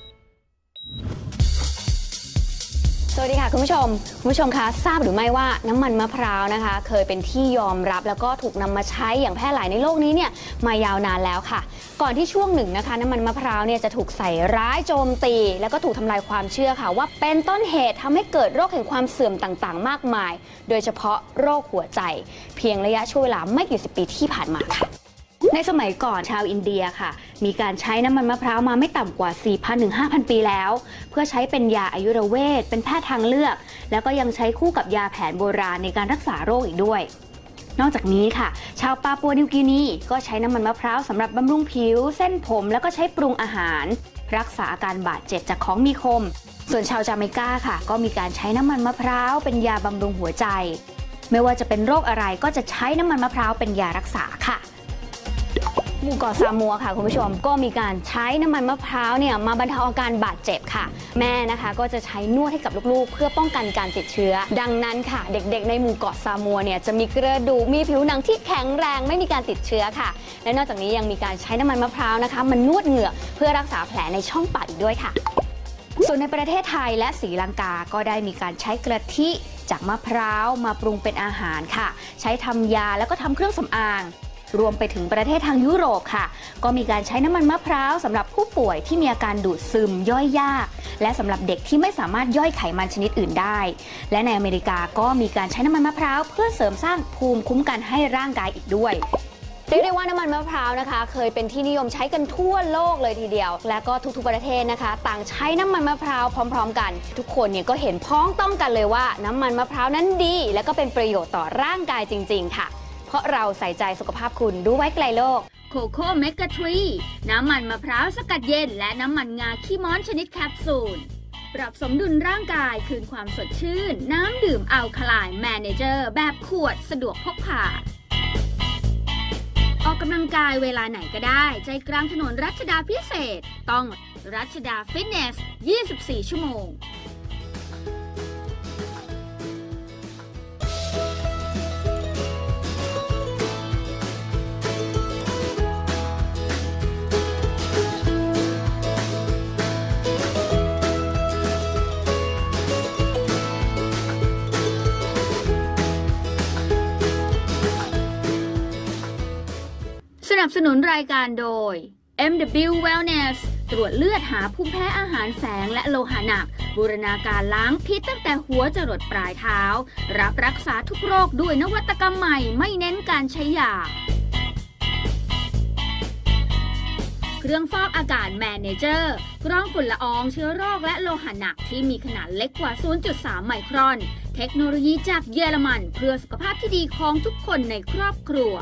สวัสดีค่ะคุณผู้ชมคุณผู้ชมคะทราบหรือไม่ว่าน้ำมันมะพร้าวนะคะเคยเป็นที่ยอมรับแล้วก็ถูกนำมาใช้อย่างแพร่หลายในโลกนี้เนี่ยมายาวนานแล้วค่ะก่อนที่ช่วงหนึ่งนะคะน้ำมันมะพร้าวเนี่ยจะถูกใส่ร้ายโจมตีแล้วก็ถูกทำลายความเชื่อค่ะว่าเป็นต้นเหตุทำให้เกิดโรคแห่งความเสื่อมต่างๆมากมายโดยเฉพาะโรคหัวใจเพียงระยะช่วงเวลาไม่กี่สิบปีที่ผ่านมาค่ะในสมัยก่อนชาวอินเดียค่ะมีการใช้น้ำมันมะพร้าวมาไม่ต่ำกว่า สี่พัน ถึง ห้าพัน ปีแล้วเพื่อใช้เป็นยาอายุรเวทเป็นแพทย์ทางเลือกแล้วก็ยังใช้คู่กับยาแผนโบราณในการรักษาโรคอีกด้วยนอกจากนี้ค่ะชาวปาปัวนิวกินีก็ใช้น้ำมันมะพร้าวสำหรับบำรุงผิวเส้นผมแล้วก็ใช้ปรุงอาหารรักษาอาการบาดเจ็บจากของมีคมส่วนชาวจาเมกาค่ะก็มีการใช้น้ำมันมะพร้าวเป็นยาบำรุงหัวใจไม่ว่าจะเป็นโรคอะไรก็จะใช้น้ำมันมะพร้าวเป็นยารักษาค่ะหมู่เกาะซามัวค่ะคุณผู้ชมก็มีการใช้น้ำมันมะพร้าวเนี่ยมาบรรเทาอาการบาดเจ็บค่ะแม่นะคะก็จะใช้นวดให้กับลูกๆเพื่อป้องกันการติดเชื้อดังนั้นค่ะเด็กๆในหมู่เกาะซามัวเนี่ยจะมีกระดูกมีผิวหนังที่แข็งแรงไม่มีการติดเชื้อค่ะและนอกจากนี้ยังมีการใช้น้ำมันมะพร้าวนะคะมันนวดเหงือกเพื่อรักษาแผลในช่องปากอีกด้วยค่ะส่วนในประเทศไทยและศรีลังกาก็ได้มีการใช้กะทิจากมะพร้าวมาปรุงเป็นอาหารค่ะใช้ทำยาแล้วก็ทำเครื่องสำอางรวมไปถึงประเทศทางยุโรปค่ะก็มีการใช้น้ำมันมะพร้าวสำหรับผู้ป่วยที่มีอาการดูดซึมย่อยยากและสำหรับเด็กที่ไม่สามารถย่อยไขมันชนิดอื่นได้และในอเมริกาก็มีการใช้น้ำมันมะพร้าวเพื่อเสริมสร้างภูมิคุ้มกันให้ร่างกายอีกด้วยเรียกได้ว่าน้ำมันมะพร้าวนะคะเคยเป็นที่นิยมใช้กันทั่วโลกเลยทีเดียวและก็ทุกๆประเทศนะคะต่างใช้น้ำมันมะพร้าวพร้อมๆกันทุกคนเนี่ยก็เห็นพ้องต้องกันเลยว่าน้ำมันมะพร้าวนั้นดีและก็เป็นประโยชน์ต่อร่างกายจริงๆค่ะเพราะเราใส่ใจสุขภาพคุณดูไว้ไกลโลกโคโค่เมกะทรีน้ำมันมะพร้าวสกัดเย็นและน้ำมันงาขี้ม้อนชนิดแคปซูลปรับสมดุลร่างกายคืนความสดชื่นน้ำดื่มอัลคาไลน์แมเนเจอร์แบบขวดสะดวกพกพาออกกำลังกายเวลาไหนก็ได้ใจกลางถนนรัชดาพิเศษต้องรัชดาฟิตเนสยี่สิบสี่ชั่วโมงสนับสนุนรายการโดย เอ็ม ดับเบิลยู Wellness ตรวจเลือดหาภูมิแพ้อาหารแฝงและโลหะหนักบูรณาการล้างพิษตั้งแต่หัวจรดปลายเท้ารับรักษาทุกโรคด้วยนวัตกรรมใหม่ไม่เน้นการใช้ยาเครื่องฟอกอากาศแมเนเจอร์กรองฝุ่นละอองเชื้อโรคและโลหะหนักที่มีขนาดเล็กกว่า ศูนย์จุดสาม ไมครอนเทคโนโลยีจากเยอรมันเพื่อสุขภาพที่ดีของทุกคนในครอบครัว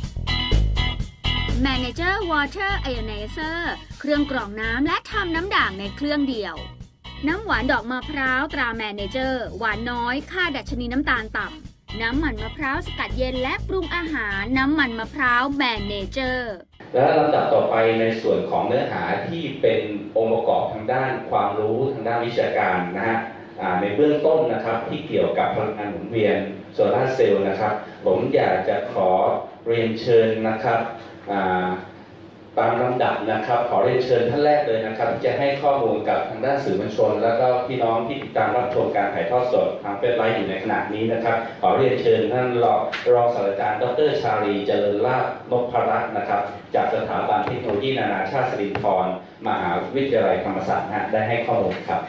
Manager Water Ionizer เครื่องกรองน้ำและทำน้ำด่างในเครื่องเดียวน้ำหวานดอกมะพร้าวตรา Manager หวานน้อยค่าดัชนีน้ำตาลต่ำน้ำมันมะพร้าวสกัดเย็นและปรุงอาหารน้ำมันมะพร้าว Manager และลำดับต่อไปในส่วนของเนื้อหาที่เป็นองค์ประกอบทางด้านความรู้ทางด้านวิชาการนะฮะในเบื้องต้นนะครับที่เกี่ยวกับพลังงานหมุนเวียนโซลาร์เซลล์นะครับผมอยากจะขอเรียนเชิญนะครับตามลำดับนะครับขอเรียนเชิญท่านแรกเลยนะครับที่จะให้ข้อมูลกับทางด้านสื่อมวลชนแล้วก็พี่น้องที่ติดตามรับชมการถ่ายทอดสดทางเฟซไลฟ์อยู่ในขณะนี้นะครับขอเรียนเชิญท่านรองรองศาสตราจารย์ดร.ชาลีเจริญลาภนพรัตน์นะครับจากสถาบันเทคโนโลยีนานาชาติสิรินธรมหาวิทยาลัยธรรมศาสตร์ได้ให้ข้อมูลครับ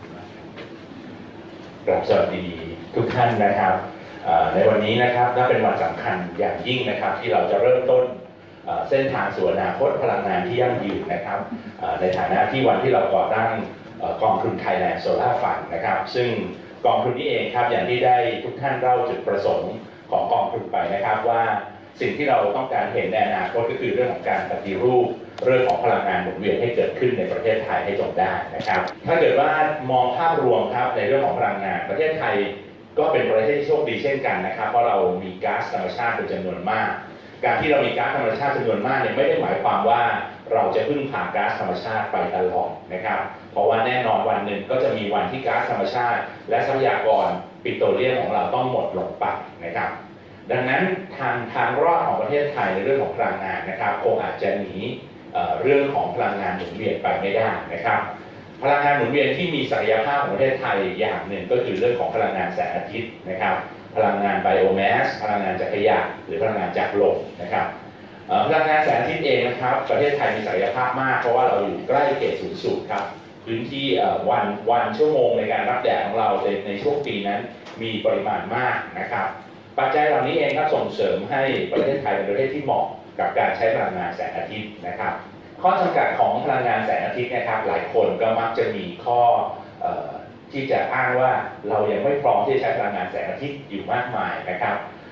กราบสวัสดีทุกท่านนะครับในวันนี้นะครับน่าเป็นวันสำคัญอย่างยิ่งนะครับที่เราจะเริ่มต้นเส้นทางสู่อนาคตพลังงานที่ยั่งยืนนะครับในฐานะที่วันที่เราก่อตั้งกองทุน Thailand Solar Fund นะครับซึ่งกองทุนนี้เองครับอย่างที่ได้ทุกท่านเล่าจุดประสงค์ของกองทุนไปนะครับว่าสิ่งที่เราต้องการเห็นในอนาคตก็คือเรื่องของการปฏิรูปเรื่องของพลังงานหมุนเวียนให้เกิดขึ้นในประเทศไทยให้จงได้นะครับถ้าเกิดว่ามองภาพรวมครับในเรื่องของพลังงานประเทศไทยก็เป็นประเทศที่โชคดีเช่นกันนะครับเพราะเรามีก๊าซธรรมชาติเป็นจำนวนมากการที่เรามีก๊าซธรรมชาติจำนวนมากเนี่ยไม่ได้หมายความว่าเราจะพึ่งพาก๊าซธรรมชาติไปตลอดนะครับเพราะว่าแน่นอนวันหนึ่งก็จะมีวันที่ก๊าซธรรมชาติและทรัพยากรปิโตรเลียมของเราต้องหมดลงไปนะครับดังนั้นทางทางรอดของประเทศไทยในเรื่องของพลังงานนะครับคงอาจจะหนีเรื่องของพลังงานหมุนเวียนไปไม่ได้นะครับพลังงานหมุนเวียนที่มีศักยภาพของประเทศไทยอย่างหนึ่งก็คือเรื่องของพลังงานแสงอาทิตย์นะครับพลังงานไบโอแมสพลังงานจากขยะหรือพลังงานจากลมนะครับพลังงานแสงอาทิตย์เองนะครับประเทศไทยมีศักยภาพมากเพราะว่าเราอยู่ใกล้เขตศูนย์สูตรครับพื้นที่วันวันชั่วโมงในการรับแดดของเราในในช่วงปีนั้นมีปริมาณมากนะครับปัจจัยเหล่านี้เองครับส่งเสริมให้ประเทศไทยเป็นประเทศที่เหมาะกับการใช้พลังงานแสงอาทิตย์นะครับข้อจำกัดของพลังงานแสงอาทิตย์นะครับหลายคนก็มักจะมีข้อที่จะอ้างว่าเรายังไม่พร้อมที่จะใช้พลังงานแสงอาทิตย์อยู่มากมายนะครับ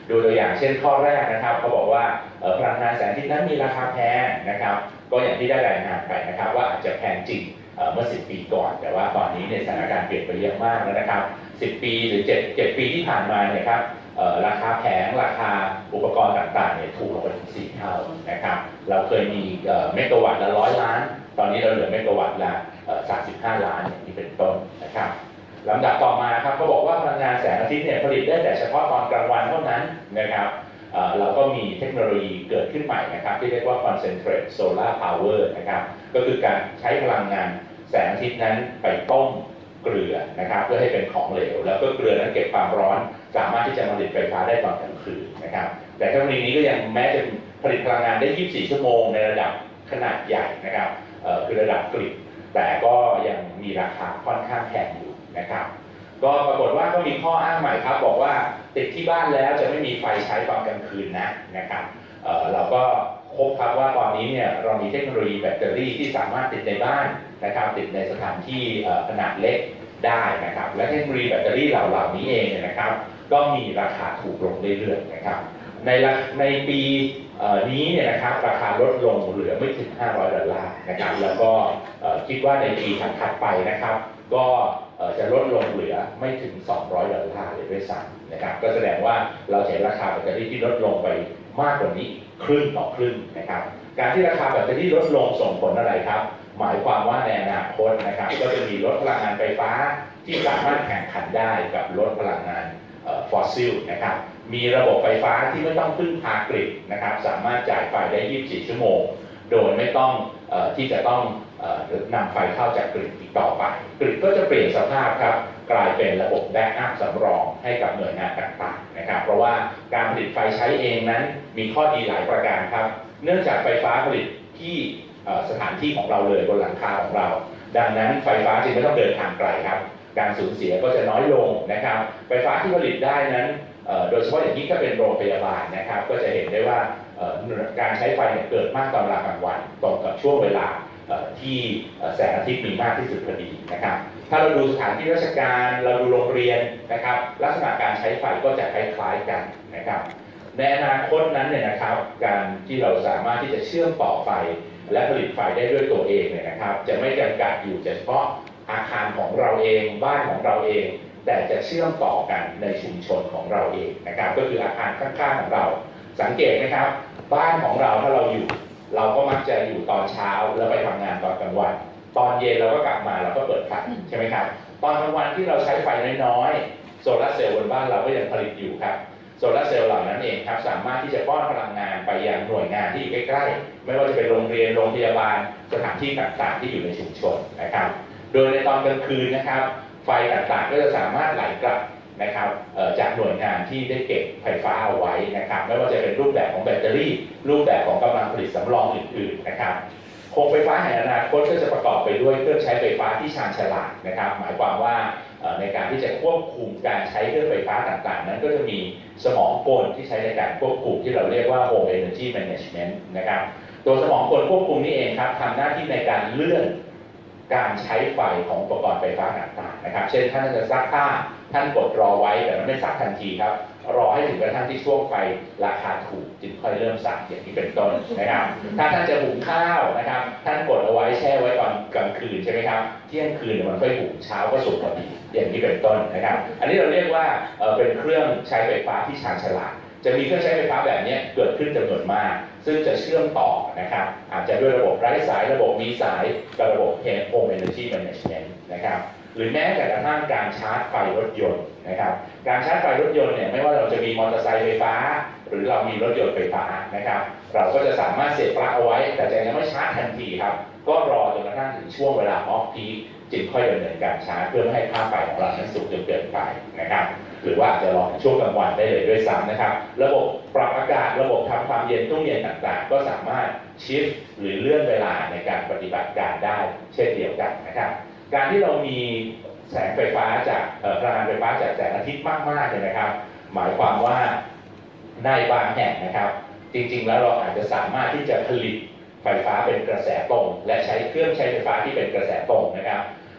ดูตัวอย่างเช่นข้อแรกนะครับเขาบอกว่าพลังงานแสงอาทิตย์นั้นมีราคาแพงนะครับก็อย่างที่ได้รายงานไปนะครับว่าอาจจะแพงจริงเมื่อสิบปีก่อนแต่ว่าตอนนี้เนี่ยสถานการณ์เปลี่ยนไปเยอะมากแล้วนะครับสิบปีหรือเจ็ด เจ็ดปีที่ผ่านมาเนี่ยครับราคาแผงราคาอุปกรณ์ต่างๆเนี่ยถูกลงไปถึงสี่เท่านะครับเราเคยมีเมกะวัตต์ละร้อยล้านตอนนี้เราเหลือเมกะวัตต์ละสามสิบห้าล้านอย่างนี้เป็นต้นนะครับลำดับต่อมาครับเขาบอกว่าพลังงานแสงอาทิตย์เนี่ยผลิตได้แต่เฉพาะตอนกลางวันเท่านั้นนะครับเราก็มีเทคโนโลยีเกิดขึ้นใหม่นะครับที่เรียกว่า concentrate solar power นะครับก็คือการใช้พลังงานแสงอาทิตย์นั้นไปต้มเกลือนะครับเพื่อให้เป็นของเหลวแล้วก็เกลือนั้นเก็บความร้อนสามารถที่จะผลิตไฟฟ้าได้ตอนกลางคืนนะครับแต่เทคโนโลยีนี้ก็ยังแม้จะผลิตพลังงานได้ยี่สิบสี่ชั่วโมงในระดับขนาดใหญ่นะครับคือระดับกริดแต่ก็ยังมีราคาค่อนข้างแพงอยู่นะครับก็ปรากฏว่าก็มีข้ออ้างใหม่ครับบอกว่าติดที่บ้านแล้วจะไม่มีไฟใช้ตอนกลางคืนนะนะครับ เ, เราก็พบครับว่าตอนนี้เนี่ยเรามีเทคโนโลยีแบตเตอรี่ที่สามารถติดในบ้านนะครับติดในสถานที่ขนาดเล็กได้นะครับและเทคโนโลยีแบตเตอรี่เหล่านี้เองเนี่ยนะครับก็มีราคาถูกลงเรื่อยๆนะครับในในปีนี้เนี่ยนะครับราคาลดลงเหลือไม่ถึงห้าร้อยดอลลาร์นะครับแล้วก็คิดว่าในปีถัดไปนะครับก็จะลดลงเหลือไม่ถึงสองร้อยดอลลาร์เลยด้วยซ้ำนะครับก็แสดงว่าเราเห็นราคาแบตเตอรี่ที่ลดลงไปมากกว่านี้ครึ่งต่อครึ่งนะครับการที่ราคาแบตเตอรี่ลดลงส่งผลอะไรครับหมายความว่าในอนาคตนะครับก็จะมีรถพลังงานไฟฟ้าที่สามารถแข่งขันได้กับรถพลังงานฟอสซิลนะครับมีระบบไฟฟ้าที่ไม่ต้องพึ่งพากริดนะครับสามารถจ่ายไฟได้ยี่สิบสี่ชั่วโมงโดยไม่ต้องเอ่อที่จะต้องเอ่อนำไฟเข้าจากกริดอีกต่อไปกริดก็จะเปลี่ยนสภาพครับกลายเป็นระบบแบ็กอัพสำรองให้กับหน่วยงานต่างๆนะครับเพราะว่าการผลิตไฟใช้เองนั้นมีข้อดีหลายประการครับเนื่องจากไฟฟ้าผลิตที่สถานที่ของเราเลยบนหลังคาของเราดังนั้นไฟฟ้าจึงไม่ต้องเดินทางไกลครับการสูญเสียก็จะน้อยลงนะครับไฟฟ้าที่ผลิตได้นั้นโดยเฉพาะอย่างยิ่งถ้าเป็นโรงพยาบาลนะครับก็จะเห็นได้ว่าการใช้ไฟเกิดมากตอนเวลากลางวันตรงกับช่วงเวลาที่แสงอาทิตย์มีมากที่สุดพอดีนะครับถ้าเราดูสถานที่ราชการเราดูโรงเรียนนะครับลักษณะการใช้ไฟก็จะคล้ายๆกันนะครับในอนาคตนั้นเนี่ยนะครับการที่เราสามารถที่จะเชื่อมต่อไฟและผลิตไฟได้ด้วยตัวเองเนี่ยนะครับจะไม่จำกัดอยู่เฉพาะอาคารของเราเองบ้านของเราเองแต่จะเชื่อมต่อกันในชุมชนของเราเองนะครับก็คืออาคารข้างๆของเราสังเกตนะครับบ้านของเราถ้าเราอยู่เราก็มักจะอยู่ตอนเช้าแล้วไปทำงานตอนกลางวันตอนเย็นเราก็กลับมาเราก็เปิดไฟใช่ไหมครับตอนกลางวันที่เราใช้ไฟน้อยๆโซลาร์เซลล์บนบ้านเราก็ยังผลิตอยู่ครับโซลาร์เซลล์เหล่านั้นเองครับสามารถที่จะป้อนพลังงานไปยังหน่วยงานที่อยู่ใกล้ๆไม่ว่าจะเป็นโรงเรียนโรงพยาบาลสถานที่ต่างๆที่อยู่ในชุมชนนะครับโดยในตอนกลางคืนนะครับไฟต่างๆก็จะสามารถไหลกลับนะครับจากหน่วยงานที่ได้เก็บไฟฟ้าเอาไว้นะครับไม่ว่าจะเป็นรูปแบบของแบตเตอรี่รูปแบบของกำลังผลิตสำรองอื่นๆนะครับโครงไฟฟ้าแห่งอนาคตก็จะประกอบไปด้วยเครื่องใช้ไฟฟ้าที่ชาญฉลาดนะครับหมายความว่าในการที่จะควบคุมการใช้เครื่องไฟฟ้าต่างๆนั้นก็จะมีสมองกลที่ใช้ในการควบคุมที่เราเรียกว่า Home Energy Management นะครับตัวสมองกลควบคุมนี้เองครับทำหน้าที่ในการเลื่อนการใช้ไฟของอุปกรณ์ไฟฟ้าต่างๆนะครับเช่นท่านจะซักผ้าท่านกดรอไว้แต่มันไม่ซักทันทีครับรอให้ถึงกระทั่งที่ช่วงไฟราคาถูกจึงค่อยเริ่มซักอย่างนี้เป็นต้นนะครับถ้าท่านจะหุงข้าวนะครับท่านกดเอาไว้แช่ไว้ตอนกลางคืนใช่ไหมครับเที่ยงคืนมันค่อยหุงเช้าก็สุกพอดีอย่างนี้เป็นต้นนะครับอันนี้เราเรียกว่าเอ่อเป็นเครื่องใช้ไฟฟ้าที่ชาญฉลาดจะมีเครื่องใช้ไฟฟ้าแบบนี้เกิดขึ้นจำนวนมากซึ่งจะเชื่อมต่อนะครับอาจจะด้วยระบบไร้สายระบบมีสายกับระบบ Home Energy Management นะครับหรือแม้แต่กระทั่งการชาร์จไฟรถยนต์นะครับการชาร์จไฟรถยนต์เนี่ยไม่ว่าเราจะมีมอเตอร์ไซค์ไฟฟ้าหรือเรามีรถยนต์ไฟฟ้านะครับเราก็จะสามารถเสียบปลั๊กเอาไว้แต่จะยังไม่ชาร์จทันทีครับก็รอจนกระทั่งถึงช่วงเวลาออฟพีคจึงค่อยดำเนินการชาร์จเพื่อไม่ให้ค่าไฟของเรานั้นสูงจนเกินไปนะครับหรือว่าจะรอช่วงกลางวันได้เลยด้วยซ้ำนะครับระบบปรับอากาศระบบทำความเย็นตู้เย็นต่างๆก็สามารถชิฟต์หรือเลื่อนเวลาในการปฏิบัติการได้เช่นเดียวกันนะครับการที่เรามีแสงไฟฟ้าจากพลังงานไฟฟ้าจากแสงอาทิตย์มากๆเลยนะครับหมายความว่าในบางแห่งนะครับจริงๆแล้วเราอาจจะสามารถที่จะผลิตไฟฟ้าเป็นกระแสตรงและใช้เครื่องใช้ไฟฟ้าที่เป็นกระแสตรงนะครับ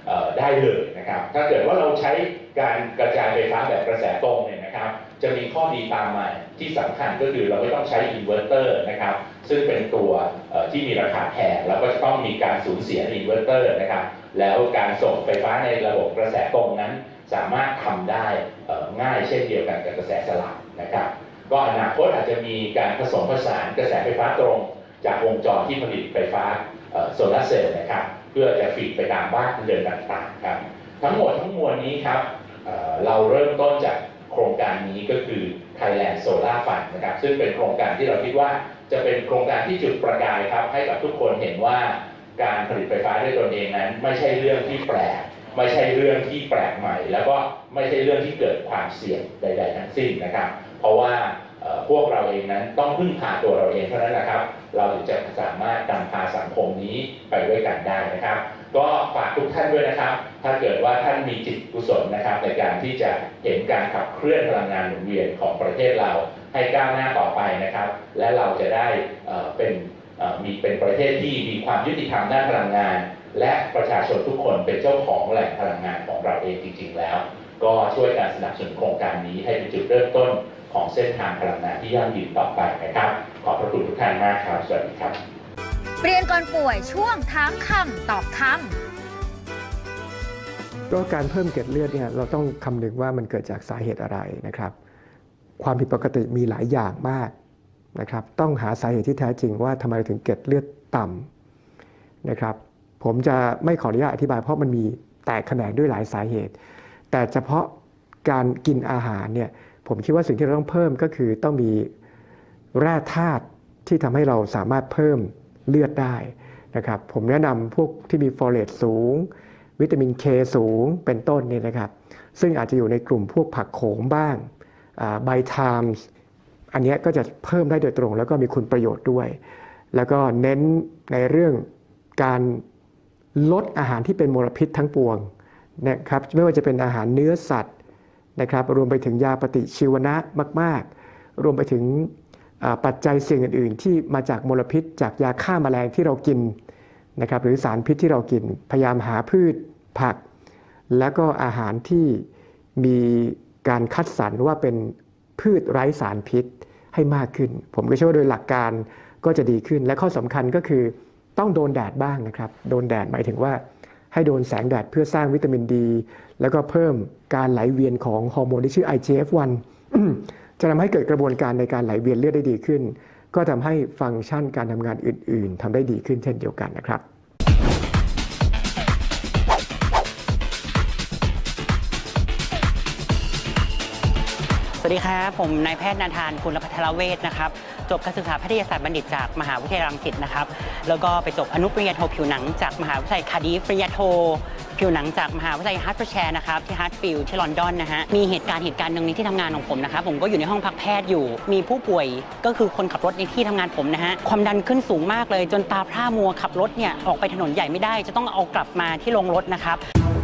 ได้เลยนะครับถ้าเกิดว่าเราใช้การกระจายไฟฟ้าแบบกระแสตรงเนี่ยนะครับจะมีข้อดีตามมาที่สำคัญก็คือเราไม่ต้องใช้อินเวอร์เตอร์นะครับซึ่งเป็นตัวที่มีราคาแพงแล้วก็จะต้องมีการสูญเสียอินเวอร์เตอร์นะครับแล้วการส่งไฟฟ้าในระบบกระแสตรงนั้นสามารถทำได้ง่ายเช่นเดียวกันกับกระแสสลับนะครับก็อนาคตอาจจะมีการผสมผสานกระแสไฟฟ้าตรงจากวงจรที่ผลิตไฟฟ้าโซลาร์เซลล์นะครับเพื่อจะฟีดไปตามบ้านเรือนต่างๆครับทั้งหมดทั้งมวลนี้ครับ เ, เราเริ่มต้นจากโครงการนี้ก็คือ Thailand Solar Fund นะครับซึ่งเป็นโครงการที่เราคิดว่าจะเป็นโครงการที่จุดประกายครับให้กับทุกคนเห็นว่าการผลิตไฟฟ้าด้วยตนเองนั้นไม่ใช่เรื่องที่แปลกไม่ใช่เรื่องที่แปลกใหม่แล้วก็ไม่ใช่เรื่องที่เกิดความเสี่ยงใดๆทั้งสิ้นนะครับเพราะว่าพวกเราเองนั้นต้องพึ่งพาตัวเราเองเท่านั้นนะครับเราถึงจะสามารถนำพาสังคมนี้ไปด้วยกันได้นะครับก็ฝากทุกท่านด้วยนะครับถ้าเกิดว่าท่านมีจิตกุศลนะครับในการที่จะเห็นการขับเคลื่อนพลังงานหมุนเวียนของประเทศเราให้ก้าวหน้าต่อไปนะครับและเราจะได้เป็นมีเป็นประเทศที่มีความยุติธรรมด้านพลังงานและประชาชนทุกคนเป็นเจ้าของแหล่งพลังงานของเราเองจริงๆแล้วก็ช่วยการสนับสนุนโครงการนี้ให้เป็นจุดเริ่มต้นของเส้นทางพลังงานที่ยั่งยืนต่อไปนะครับขอบพระคุณทุกท่านมากครับสวัสดีครับเรียนก่อนป่วยช่วงถามคำตอบคำก็การเพิ่มเกล็ดเลือดเนี่ยเราต้องคำนึงว่ามันเกิดจากสาเหตุอะไรนะครับความผิดปกติมีหลายอย่างมากนะครับต้องหาสาเหตุที่แท้จริงว่าทำไมถึงเกล็ดเลือดต่ำนะครับผมจะไม่ขออนุญาตอธิบายเพราะมันมีแตกแขนงด้วยหลายสาเหตุแต่เฉพาะการกินอาหารเนี่ยผมคิดว่าสิ่งที่เราต้องเพิ่มก็คือต้องมีแร่ธาตุที่ทำให้เราสามารถเพิ่มเลือดได้นะครับผมแนะนำพวกที่มีฟอเลตสูงวิตามิน เค สูงเป็นต้นนี่นะครับซึ่งอาจจะอยู่ในกลุ่มพวกผักโขมบ้างไบไทม์อันนี้ก็จะเพิ่มได้โดยตรงแล้วก็มีคุณประโยชน์ด้วยแล้วก็เน้นในเรื่องการลดอาหารที่เป็นมลพิษทั้งปวงนะครับไม่ว่าจะเป็นอาหารเนื้อสัตว์นะครับรวมไปถึงยาปฏิชีวนะมากๆรวมไปถึงปัจจัยเสี่ยงอื่นๆที่มาจากมลพิษจากยาฆ่าแมลงที่เรากินนะครับหรือสารพิษที่เรากินพยายามหาพืชผักแล้วก็อาหารที่มีการคัดสรรว่าเป็นพืชไร้สารพิษให้มากขึ้นผมก็เชื่อว่าโดยหลักการก็จะดีขึ้นและข้อสำคัญก็คือต้องโดนแดดบ้างนะครับโดนแดดหมายถึงว่าให้โดนแสงแดดเพื่อสร้างวิตามินดีแล้วก็เพิ่มการไหลเวียนของฮอร์โมนที่ชื่อ ไอ จี เอฟ วัน จะทำให้เกิดกระบวนการในการไหลเวียนเลือดได้ดีขึ้นก็ทำให้ฟังก์ชันการทำงานอื่นๆทำได้ดีขึ้นเช่นเดียวกันนะครับสวัสดีครับผมนายแพทย์นาธานกุลภัทรเวชนะครับจบการศึกษาแพทยศาสตร์บัณฑิตจากมหาวิทยาลัยรังสิตนะครับแล้วก็ไปจบอนุปริญญาโทผิวหนังจากมหาวิทยาลัยคาร์ดิฟปริญญาโทผิวหนังจากมหาวิทยาลัยฮาร์ทฟอร์ดแชร์นะครับที่ฮาร์ทฟิลด์ที่ลอนดอนนะฮะมีเหตุการณ์เหตุการณ์หนึ่งในที่ทำงานของผมนะครับผมก็อยู่ในห้องพักแพทย์อยู่มีผู้ป่วยก็คือคนขับรถในที่ทำงานผมนะฮะความดันขึ้นสูงมากเลยจนตาพร่ามัวขับรถเนี่ยออกไปถนนใหญ่ไม่ได้จะต้องเอากลับมาที่โรงรถนะครับ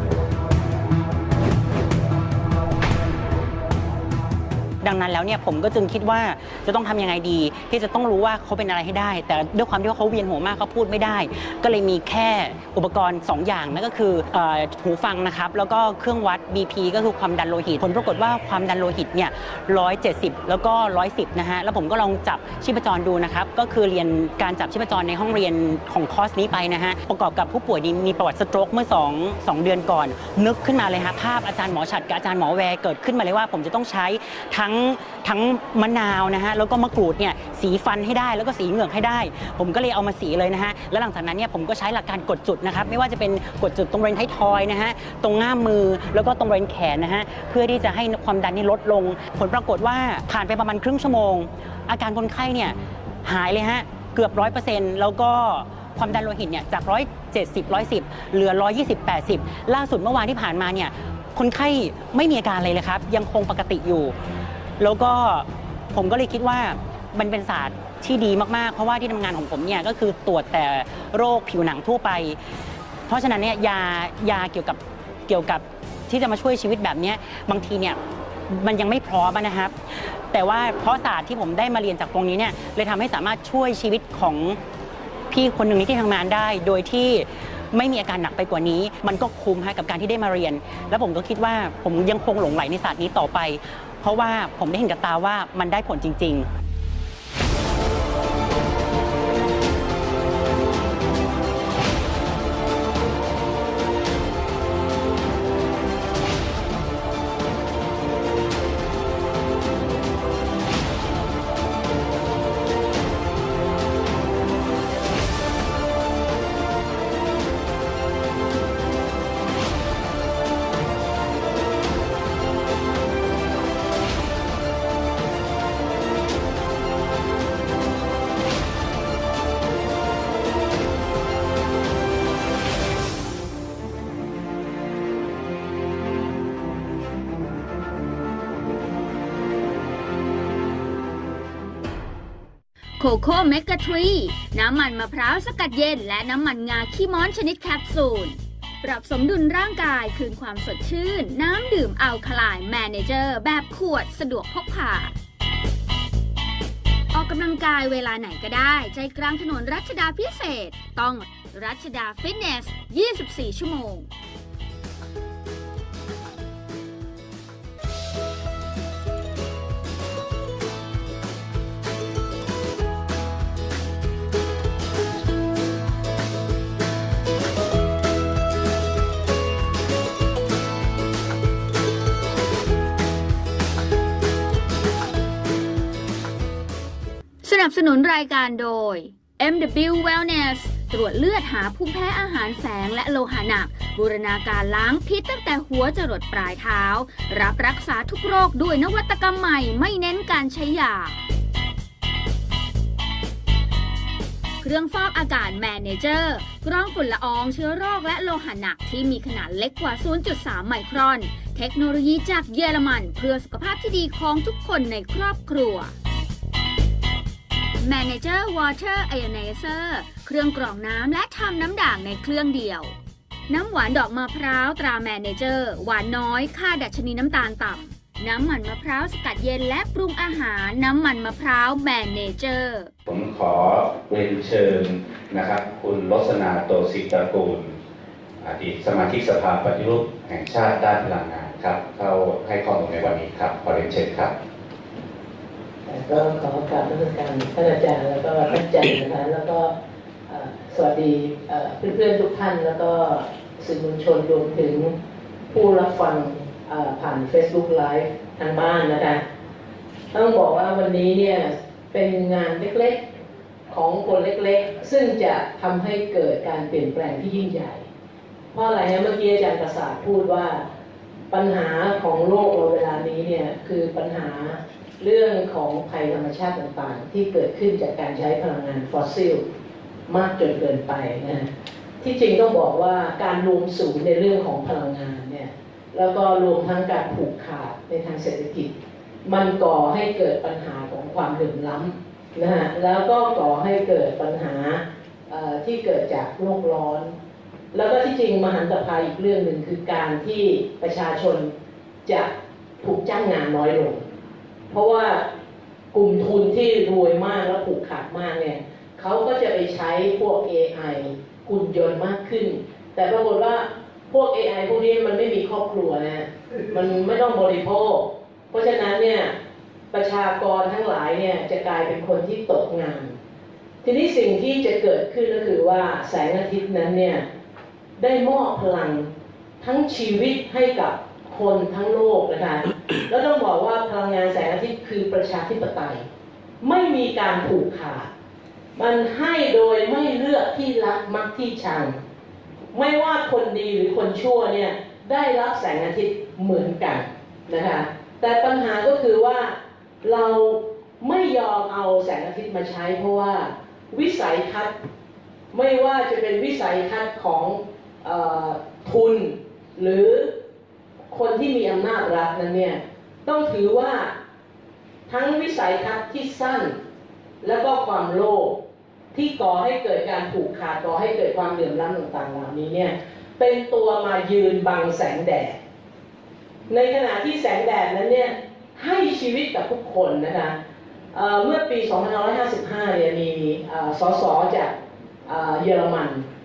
ดังนั้นแล้วเนี่ยผมก็จึงคิดว่าจะต้องทำยังไงดีที่จะต้องรู้ว่าเขาเป็นอะไรให้ได้แต่ด้วยความที่ว่าเขาเวียนหัวมากเขาพูดไม่ได้ก็เลยมีแค่อุปกรณ์สองอย่างนั่นก็คือหูฟังนะครับแล้วก็เครื่องวัด บี พี ก็คือความดันโลหิตผลปรากฏว่าความดันโลหิตเนี่ยหนึ่งร้อยเจ็ดสิบแล้วก็หนึ่งร้อยสิบนะฮะแล้วผมก็ลองจับชีพจรดูนะครับก็คือเรียนการจับชีพจรในห้องเรียนของคอร์สนี้ไปนะฮะประกอบกับผู้ป่วยมีประวัติสโตรกเมื่อ2 2เดือนก่อนนึกขึ้นมาเลยฮะภาพอาจารย์หมอฉัตรกับอาจารย์หมอแวร์เกิดขึ้นมาเลยว่าผมจะต้องใช้ทั้งทั้งมะนาวนะฮะแล้วก็มะกรูดเนี่ยสีฟันให้ได้แล้วก็สีเหงือกให้ได้ผมก็เลยเอามาสีเลยนะฮะแล้วหลังจากนั้นเนี่ยผมก็ใช้หลักการกดจุดนะครับไม่ว่าจะเป็นกดจุดตรงบริเวณท้ายทอยนะฮะตรงง่ามมือแล้วก็ตรงบริเวณแขนนะฮะเพื่อที่จะให้ความดันนี่ลดลงผลปรากฏว่าผ่านไปประมาณครึ่งชั่วโมงอาการคนไข้เนี่ยหายเลยฮะเกือบร้อยเปอร์เซ็นต์แล้วก็ความดันโลหิตเนี่ยจากหนึ่งร้อยเจ็ดสิบ หนึ่งร้อยสิบเหลือหนึ่งร้อยยี่สิบ แปดสิบล่าสุดเมื่อวานที่ผ่านมาเนี่ยคนไข้ไม่มีอาการเลยเลยครับยังคงปกติอยู่แล้วก็ผมก็เลยคิดว่ามันเป็นศาสตร์ที่ดีมากๆเพราะว่าที่ทำงานของผมเนี่ยก็คือตรวจแต่โรคผิวหนังทั่วไปเพราะฉะนั้นเนี่ยยายาเกี่ยวกับเกี่ยวกับที่จะมาช่วยชีวิตแบบนี้บางทีเนี่ยมันยังไม่พร้อมนะครับแต่ว่าเพราะศาสตร์ที่ผมได้มาเรียนจากตรงนี้เนี่ยเลยทำให้สามารถช่วยชีวิตของพี่คนหนึ่งที่ทำงานได้โดยที่ไม่มีอาการหนักไปกว่านี้มันก็คุ้มฮะกับการที่ได้มาเรียนแล้วผมก็คิดว่าผมยังคงหลงไหลในศาสตร์นี้ต่อไปเพราะว่าผมได้เห็นกับตาว่ามันได้ผลจริงๆโคโค่เมกะทรีน้ำมันมะพร้าวสกัดเย็นและน้ำมันงาขี้ม้อนชนิดแคปซูลปรับสมดุลร่างกายคืนความสดชื่นน้ำดื่มอัลคาไลน์แมเนเจอร์แบบขวดสะดวกพกพาออกกำลังกายเวลาไหนก็ได้ใจกลางถนนรัชดาพิเศษต้องรัชดาฟิตเนสยี่สิบสี่ชั่วโมงสนับสนุนรายการโดย เอ็ม ดับเบิลยู Wellness ตรวจเลือดหาภูมิแพ้อาหารแฝงและโลหะหนักบูรณาการล้างพิษตั้งแต่หัวจรดปลายเท้ารับรักษาทุกโรคด้วยนวัตกรรมใหม่ไม่เน้นการใช้ยาเครื่องฟอกอากาศแมเนเจอร์กรองฝุ่นละอองเชื้อโรคและโลหะหนักที่มีขนาดเล็กกว่า ศูนย์จุดสาม ไมครอนเทคโนโลยีจากเยอรมันเพื่อสุขภาพที่ดีของทุกคนในครอบครัวManager Water Ionizer เครื่องกรองน้ำและทำน้ำด่างในเครื่องเดียวน้ำหวานดอกมะพร้าวตรา Manager หวานน้อยค่าดัชนีน้ำตาลต่ำน้ำมันมะพร้าวสกัดเย็นและปรุงอาหารน้ำมันมะพร้าว Manager ผมขอเรียนเชิญนะครับคุณรสนาโตศิตระกูลอดีตสมาชิกสภาปฏิรูปแห่งชาติด้านพลังงานครับเข้าให้ข้อมูลในวันนี้ครับขอเรียนเชิญครับก็ขอกราบนมัสการท่านอาจารย์แล้วก็ท่านอาจารย์นะคะแล้วก็สวัสดีเพื่อนๆทุกท่านแล้วก็สื่อมวลชนรวมถึงผู้รับฟังผ่าน Facebook Live ทางบ้านนะคะต้องบอกว่าวันนี้เนี่ยเป็นงานเล็กๆของคนเล็กๆซึ่งจะทำให้เกิดการเปลี่ยนแปลงที่ยิ่งใหญ่เพราะอะไรนะเมื่อกี้อาจารย์ประสาทพูดว่าปัญหาของโลกเราเวลานี้เนี่ยคือปัญหาเรื่องของภัยธรรมชาติต่างๆที่เกิดขึ้นจากการใช้พลังงานฟอสซิลมากจนเกินไปนะที่จริงต้องบอกว่าการรวมศูนย์ในเรื่องของพลังงานเนี่ยแล้วก็รวมทั้งการผูกขาดในทางเศรษฐกิจมันก่อให้เกิดปัญหาของความเหลื่อมล้ำนะฮะแล้วก็ก่อให้เกิดปัญหาที่เกิดจากโลกร้อนแล้วก็ที่จริงมหันตภัยอีกเรื่องหนึ่งคือการที่ประชาชนจะถูกจ้างงานน้อยลงเพราะว่ากลุ่มทุนที่รวยมากและผูกขาดมากเนี่ยเขาก็จะไปใช้พวก เอ ไอ หุ่นยนต์มากขึ้นแต่ปรากฏว่าพวก เอ ไอ พวกนี้มันไม่มีครอบครัวนะมันไม่ต้องบริโภคเพราะฉะนั้นเนี่ยประชากรทั้งหลายเนี่ยจะกลายเป็นคนที่ตกงานทีนี้สิ่งที่จะเกิดขึ้นก็คือว่าแสงอาทิตย์นั้นเนี่ยได้มอบพลังทั้งชีวิตให้กับคนทั้งโลกนะคะแล้วต้องบอกว่าพลังงานแสงอาทิตย์คือประชาธิปไตยไม่มีการผูกขาดมันให้โดยไม่เลือกที่รักมักที่ชังไม่ว่าคนดีหรือคนชั่วเนี่ยได้รับแสงอาทิตย์เหมือนกันนะคะแต่ปัญหาก็คือว่าเราไม่ยอมเอาแสงอาทิตย์มาใช้เพราะว่าวิสัยทัศน์ไม่ว่าจะเป็นวิสัยทัศน์ของเอ่อทุนหรือคนที่มีอำนาจรัฐนั้นเนี่ยต้องถือว่าทั้งวิสัยทัศน์ที่สั้นแล้วก็ความโลภที่ก่อให้เกิดการผูกขาดก่อให้เกิดความเหลื่อมล้ำต่างๆเหล่านี้เนี่ยเป็นตัวมายืนบังแสงแดดในขณะที่แสงแดดนั้นเนี่ยให้ชีวิตกับทุกคนนะคะเอ่อเมื่อปีสองพันห้าร้อยห้าสิบห้าเนี่ยมีสสจากเยอรมัน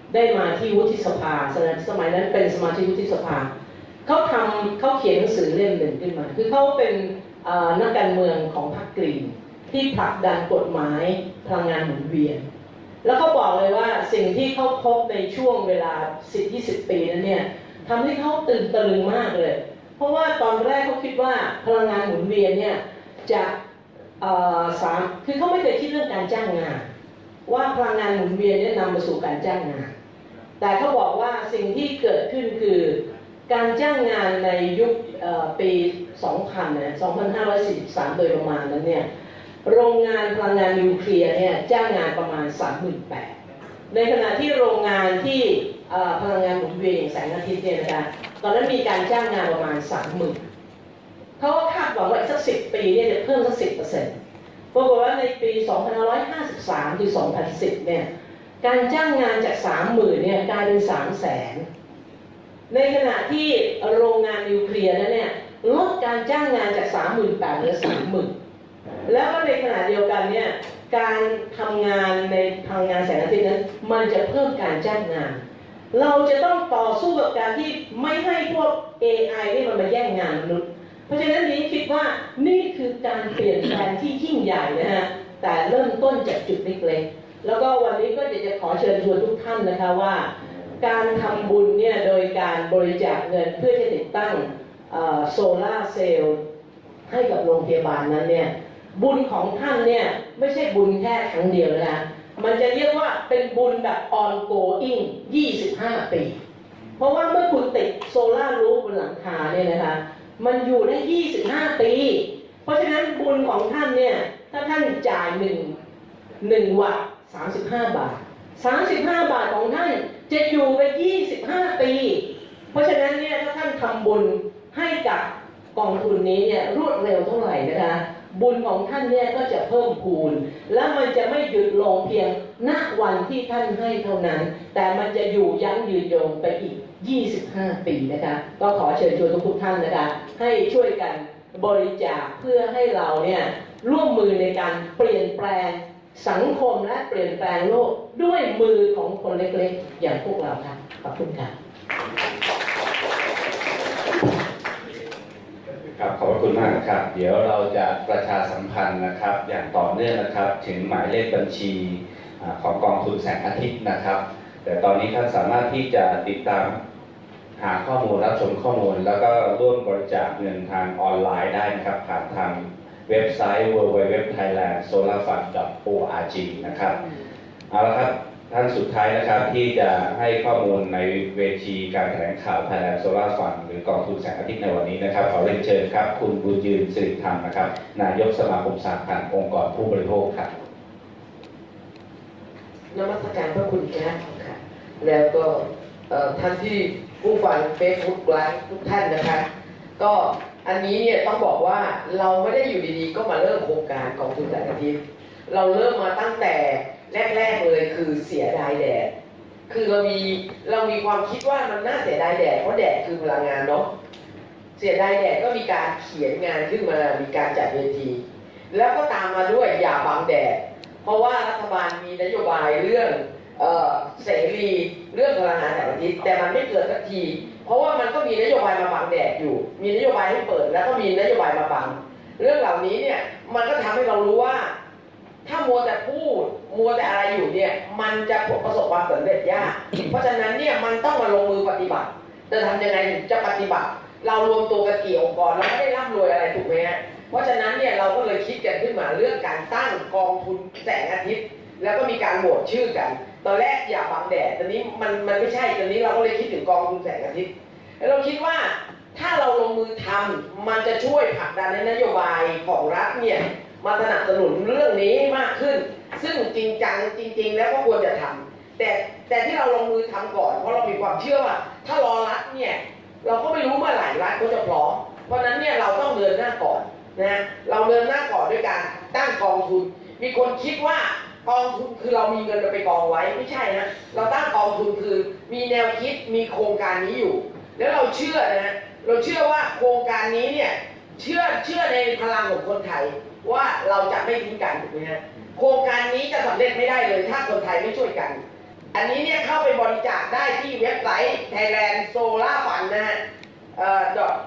ได้มาที่วุฒิสภาสมัยนั้นเป็นสมาชิกวุฒิสภาเขาทำเขาเขียนหนังสือเล่มหนึ่งขึ้นมาคือเขาเป็นนักการเมืองของพรรคกรีนที่ผลักดันกฎหมายพลังงานหมุนเวียนแล้วเขาบอกเลยว่าสิ่งที่เขาพบในช่วงเวลา สิบถึงยี่สิบ ปีนั้นเนี่ยทำให้เขาตื่นตะลึงมากเลยเพราะว่าตอนแรกเขาคิดว่าพลังงานหมุนเวียนเนี่ยจะสามคือเขาไม่เคยคิดเรื่องการจ้างงานว่าพลังงานหมุนเวียนจะนำมาสู่การจ้างงานแต่เขาบอกว่าสิ่งที่เกิดขึ้นคือการจ้างงานในยุคปี สองพัน นะ สองพันห้าร้อยสี่สิบสาม โดยประมาณนั้นเนี่ยโรงงานพลังงานนิวเคลียร์เนี่ยจ้างงานประมาณ สามหมื่นแปดพัน ในขณะที่โรงงานที่พลังงานหมุนเวียนอย่างแสงอาทิตย์เนี่ยนะคะตอนนั้นมีการจ้างงานประมาณ สามหมื่น เขาคาดหวังว่าอีกสักสิบปีเนี่ยจะเพิ่มสัก สิบเปอร์เซ็นต์ ปรากฏว่าในปี สองพันห้าร้อยห้าสิบสาม ถึง สองพันสิบ เนี่ยการจ้างงานจาก สามหมื่น เนี่ยกลายเป็น สามแสน ในขณะที่โรงงานนิวเคลียร์นั้นเนี่ยลดการจ้างงานจาก สามหมื่นแปดพัน เหลือ สามหมื่น แล้วก็ในขณะเดียวกันเนี่ยการทำงานในพลังงานแสงอาทิตย์นั้นมันจะเพิ่มการจ้างงานเราจะต้องต่อสู้กับการที่ไม่ให้พวก เอ ไอ นี่มันมาแย่งงานมนุษย์เพราะฉะนั้นนี้คิดว่านี่คือการเปลี่ยนแปลงที่ยิ่งใหญ่นะฮะแต่เริ่มต้นจากจุดเล็กๆแล้วก็วันนี้ก็อยากจะขอเชิญชวนทุกท่านนะคะว่าการทำบุญเนี่ยโดยการบริจาคเงินเพื่อจะติดตั้งโซล่าเซลล์ให้กับโรงพยาบาลนั้นเนี่ยบุญของท่านเนี่ยไม่ใช่บุญแค่ครั้งเดียวนะมันจะเรียกว่าเป็นบุญแบบ ongoing ยี่สิบห้า ปีเพราะว่าเมื่อคุณติดโซล่ารูฟบนหลังคาเนี่ยนะคะมันอยู่ได้ยี่สิบห้า ปีเพราะฉะนั้นบุญของท่านเนี่ยถ้าท่านจ่าย1 1วัตต์สามสิบห้า บาทสามสิบห้า บาทของท่านจะอยู่ไปยี่สิบห้า ปีเพราะฉะนั้นเนี่ยถ้าท่านทำบุญให้กับกองทุนนี้เนี่ยรวดเร็วเท่าไหร่นะคะบุญของท่านเนี่ยก็จะเพิ่มพูนและมันจะไม่หยุดลงเพียงณวันที่ท่านให้เท่านั้นแต่มันจะอยู่ยั้งยืนยงไปอีกยี่สิบห้า ปีนะคะก็ขอเชิญชวนทุกท่านนะคะให้ช่วยกันบริจาคเพื่อให้เราเนี่ยร่วมมือในการเปลี่ยนแปลงสังคมและเปลี่ยนแปลงโลกด้วยมือของคนเล็กๆอย่างพวกเราค่ะขอบคุณค่ะครับขอบคุณมากนะครับเดี๋ยวเราจะประชาสัมพันธ์นะครับอย่างต่อเนื่องนะครับถึงหมายเลขบัญชีของกองทุนแสงอาทิตย์นะครับแต่ตอนนี้ท่านสามารถที่จะติดตามหาข้อมูลรับชมข้อมูลแล้วก็ร่วมบริจาคเงินทางออนไลน์ได้นะครับผ่านทางเว็บไซต์ ดับเบิลยู ดับเบิลยู ดับเบิลยู ดอท ไทยแลนด์ โซลาร์ฟันด์ ดอท โอ อาร์ จี นะครับเอาละครับท่านสุดท้ายนะครับที่จะให้ข้อมูลในเวทีการแถลงข่าว Thailand Solar Fund หรือกองทุนแสงอาทิตย์ในวันนี้นะครับขอเรียนเชิญครับคุณบุญยืนสิริธรรมนะครับนายกสมาคมสหพันธ์องค์กรผู้บริโภคครับนมัสการพระคุณครับค่ะแล้วก็ท่านที่ผู้ฟังเฟซบุ๊กไลฟ์ทุกท่านนะคะก็อันนี้เนี่ยต้องบอกว่าเราไม่ได้อยู่ดีๆก็มาเริ่มโครงการกองทุนแสงอาทิตย์เราเริ่มมาตั้งแต่แรกๆเลยคือเสียดายแดดคือเรามีเรามีความคิดว่ามันน่าเสียดายแดดเพราะแดดคือพลังงานเนาะเสียดายแดดก็มีการเขียนงานขึ้นมามีการจัดเวทีแล้วก็ตามมาด้วยอย่าบังแดดเพราะว่ารัฐบาลมีนโยบายเรื่องเอ่อเสรีเรื่องพลังงานแสงอาทิตย์แต่มันไม่เกิดสักทีเพราะว่ามันก็มีนโยบายมาบังแดดอยู่มีนโยบายให้เปิดแล้วก็มีนโยบายมาบังเรื่องเหล่านี้เนี่ยมันก็ทำให้เรารู้ว่าถ้ามัวแต่พูดมัวแต่อะไรอยู่เนี่ยมันจะประสบความสำเร็จยากเพราะฉะนั้นเนี่ยมันต้องมาลงมือปฏิบัติจะทำยังไงถึงจะปฏิบัติเรารวมตัวกันกี่องค์กรเราไม่ได้ร่ำรวยอะไรถูกไหมฮะเพราะฉะนั้นเนี่ยเราก็เลยคิดกันขึ้นมาเรื่องการตั้งกองทุนแสงอาทิตย์แล้วก็มีการโหวตชื่อกันตอนแรกอย่าบังแดดตอนนี้มันมันไม่ใช่ตอนนี้เราก็เลยคิดถึงกองทุนแสงอาทิตย์แล้วเราคิดว่าถ้าเราลงมือทำมันจะช่วยผลักดันในนโยบายของรัฐเนี่ยมาสนับสนุนเรื่องนี้มากขึ้นซึ่งจริงจังจริงๆแล้วก็ควรจะทำแต่แต่ที่เราลงมือทำก่อนเพราะเรามีความเชื่อว่าถ้ารอรัฐเนี่ยเราก็ไม่รู้เมื่อไหร่รัฐเขาจะพร้อมเพราะนั้นเนี่ยเราต้องเดินหน้าก่อนนะเราเดินหน้าก่อนด้วยการตั้งกองทุนมีคนคิดว่ากองทุนคือเรามีเงินไปกองไว้ไม่ใช่นะเราตั้งกองทุนคือมีแนวคิดมีโครงการนี้อยู่แล้วเราเชื่อนะเราเชื่อว่าโครงการนี้เนี่ยเชื่อเชื่อในพลังของคนไทยว่าเราจะไม่ทิ้งกันถูกไหมฮะโครงการนี้จะสำเร็จไม่ได้เลยถ้าคนไทยไม่ช่วยกันอันนี้เนี่ยเข้าไปบริจาคได้ที่เว็บไซต์ Thailand Solar Fund นะฮะเอ่อ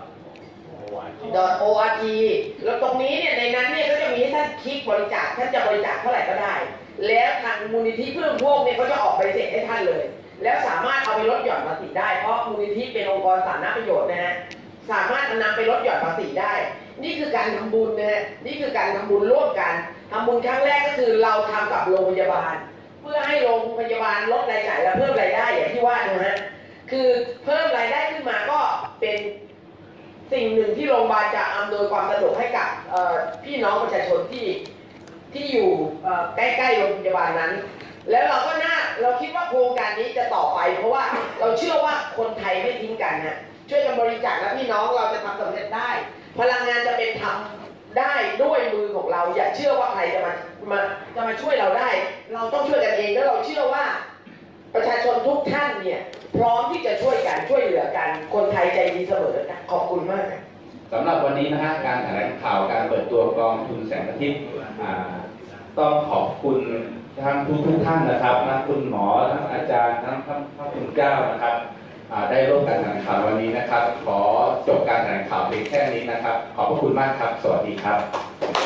.org แล้วตรงนี้เนี่ยในนั้นเนี่ยก็จะมีให้ท่านคลิกบริจาคท่านจะบริจาคเท่าไหร่ก็ได้แล้วทางมูลนิธิเพื่อนพวกเนี่ยเขาจะออกใบเสร็จให้ท่านเลยแล้วสามารถเอาไปลดหย่อนภาษีได้เพราะมูลนิธิเป็นองค์กรสาธารณประโยชน์นะฮะสามารถนำไปลดหย่อนภาษีได้นี่คือการทำบุญนะฮะนี่คือการทำบุญร่วมกันทำบุญครั้งแรกก็คือเราทำกับโรงพยาบาลเพื่อให้โรงพยาบาลลดรายจ่ายและเพิ่มรายได้อย่างที่ว่านะฮะคือเพิ่มรายได้ขึ้นมาก็เป็นสิ่งหนึ่งที่โรงพยาบาลจะอำนวยความสะดวกให้กับพี่น้องประชาชนที่ที่อยู่ใกล้ๆโรงพยาบาลนั้นแล้วเราก็น่าเราคิดว่าโครงการนี้จะต่อไปเพราะว่าเราเชื่อว่าคนไทยไม่ทิ้งกันนะช่วยกันบริจาคและพี่น้องเราจะทำสำเร็จได้พลังงานจะเป็นทำได้ด้วยมือของเราอย่าเชื่อว่าใครจะมามาจะมาช่วยเราได้เราต้องช่วยกันเองแล้วเราเชื่อว่าประชาชนทุกท่านเนี่ยพร้อมที่จะช่วยกันช่วยเหลือกันคนไทยใจดีเสมอขอบคุณมากสำหรับวันนี้นะฮะการแถลงข่าวการเปิดตัวกองทุนแสงอาทิตย์ต้องขอบคุณทั้งทุกทุกท่านนะครับทั้งคุณหมอทั้งอาจารย์ทั้งพระคุณเจ้านะครับได้ร่วมกันแถลงข่าววันนี้นะครับขอจบการแถลงข่าวเพียงแค่นี้นะครับขอบพระคุณมากครับสวัสดีครับ